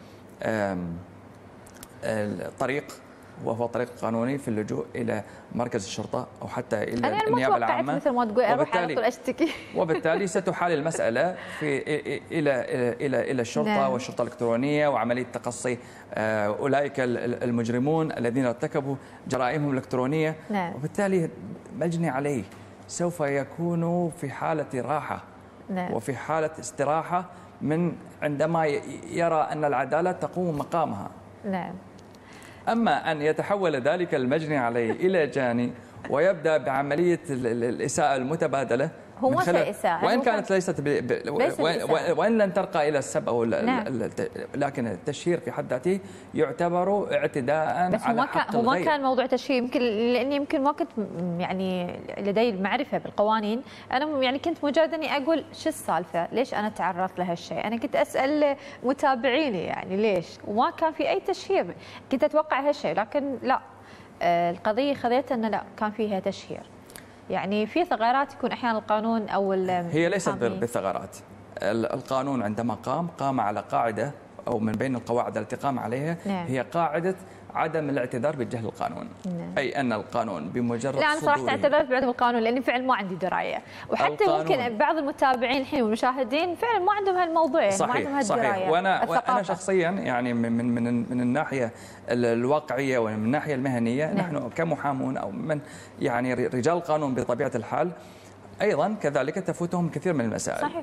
طريق، وهو طريق قانوني في اللجوء الى مركز الشرطه او حتى الى أنا النيابه العامه. مثل ما تقول اروح على طول اشتكي. وبالتالي ستحال المساله في الى الى الى الى الشرطه. نعم. والشرطه الالكترونيه وعمليه تقصي اولئك المجرمون الذين ارتكبوا جرائمهم الالكترونيه. نعم. وبالتالي مجني عليه سوف يكون في حاله راحه. نعم. وفي حاله استراحه من عندما يرى ان العداله تقوم مقامها. نعم. أما أن يتحول ذلك المجني عليه إلى جاني ويبدأ بعملية الإساءة المتبادلة هو من خلال إساءة، وإن كانت ليست ب... ب... ليست وإن لن ترقى إلى السب أو نعم. لكن التشهير في حد ذاته يعتبر اعتداء بس على هو حق هو الغير. ما كان موضوع تشهير، يمكن لأني يمكن ما كنت يعني لدي المعرفة بالقوانين، أنا يعني كنت مجرد إني أقول شو السالفة، ليش أنا تعرضت لهالشيء، أنا كنت أسأل متابعيني يعني ليش، وما كان في أي تشهير، كنت أتوقع هالشيء، لكن لا، القضية خذيتها أنه لا كان فيها تشهير. يعني في ثغرات يكون احيانا القانون او هي ليست بالثغرات. القانون عندما قام قام على قاعده او من بين القواعد التي قام عليها. نعم. هي قاعده عدم الاعتذار بجهل القانون. نعم. اي ان القانون بمجرد لا انا صراحه اعتذرت بعدم القانون لاني فعلا ما عندي درايه، وحتى ممكن بعض المتابعين الحين والمشاهدين فعلا ما عندهم هالموضوع، يعني صحيح. ما عندهم هالدرايه. صحيح. وانا وانا شخصيا يعني من من من, من الناحيه الواقعيه ومن الناحيه المهنيه. نعم. نحن كمحامون او من يعني رجال القانون بطبيعه الحال ايضا كذلك تفوتهم كثير من المسائل. صحيح.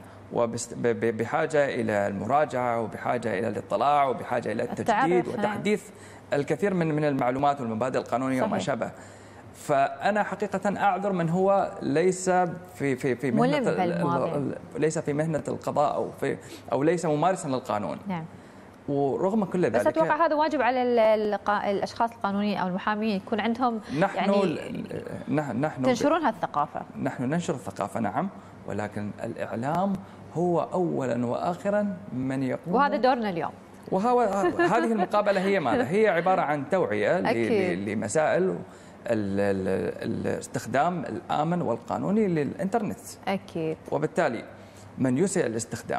وبحاجه الى المراجعه وبحاجه الى الاطلاع وبحاجه الى التجديد وتحديث للكثير من من المعلومات والمبادئ القانونيه. صحيح. وما شابه. فانا حقيقه اعذر من هو ليس في في في مهنه ليس في مهنه القضاء او في او ليس ممارسا للقانون. نعم. ورغم كل ذلك بس اتوقع هذا واجب على الاشخاص القانونيين او المحامين يكون عندهم نحن يعني نحن تنشرون هالثقافه. نحن ننشر الثقافه نعم، ولكن الاعلام هو اولا واخرا من يقوم، وهذا دورنا اليوم. وهو هذه المقابله هي ماذا؟ هي عباره عن توعيه لمسائل الاستخدام الآمن والقانوني للإنترنت. أكيد. وبالتالي من يسيء الاستخدام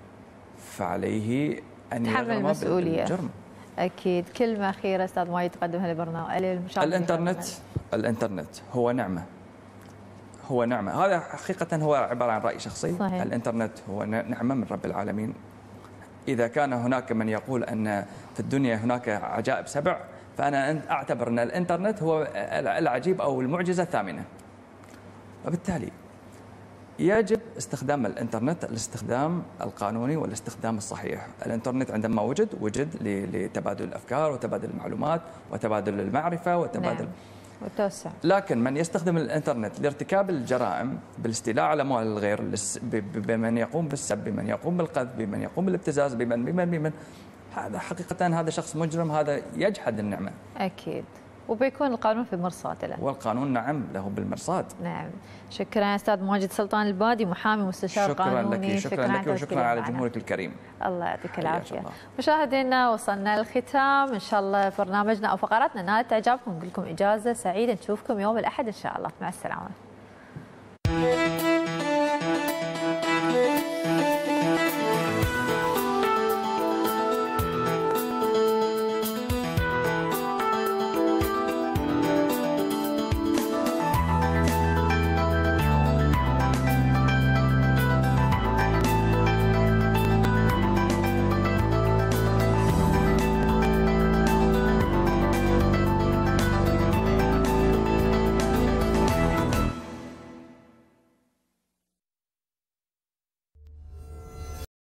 فعليه أن يتحمل المسؤولية. بالجرم. أكيد. كلمة أخيرة أستاذ ما يتقدم هالبرنامج للمشاهدين. الإنترنت الإنترنت هو نعمة، هو نعمة. هذا حقيقة هو عبارة عن رأي شخصي. صحيح. الإنترنت هو نعمة من رب العالمين. إذا كان هناك من يقول أن في الدنيا هناك عجائب سبع، فأنا أعتبر أن الإنترنت هو العجيب أو المعجزة الثامنة. وبالتالي يجب استخدام الإنترنت الاستخدام القانوني والاستخدام الصحيح. الإنترنت عندما وجد وجد لتبادل الأفكار وتبادل المعلومات وتبادل المعرفة وتبادل. نعم. وتوسع. لكن من يستخدم الإنترنت لارتكاب الجرائم بالاستيلاء على أموال الغير، بمن يقوم بالسب، بمن يقوم بالقذف، بمن يقوم بالابتزاز، بمن بمن بمن هذا حقيقة هذا شخص مجرم، هذا يجحد النعمة. أكيد. وبيكون القانون في مرصاد له. والقانون نعم له بالمرصاد. نعم. شكرا أستاذ ماجد سلطان البادي، محامي مستشار شكرا قانوني. لك. شكرا, شكرا لك وشكرا على جمهورك الكريم. الله يعطيك العافية. مشاهدينا وصلنا للختام، إن شاء الله برنامجنا أو فقراتنا نالت إعجابكم، نقول لكم إجازة سعيدة، نشوفكم يوم الأحد إن شاء الله، مع السلامة.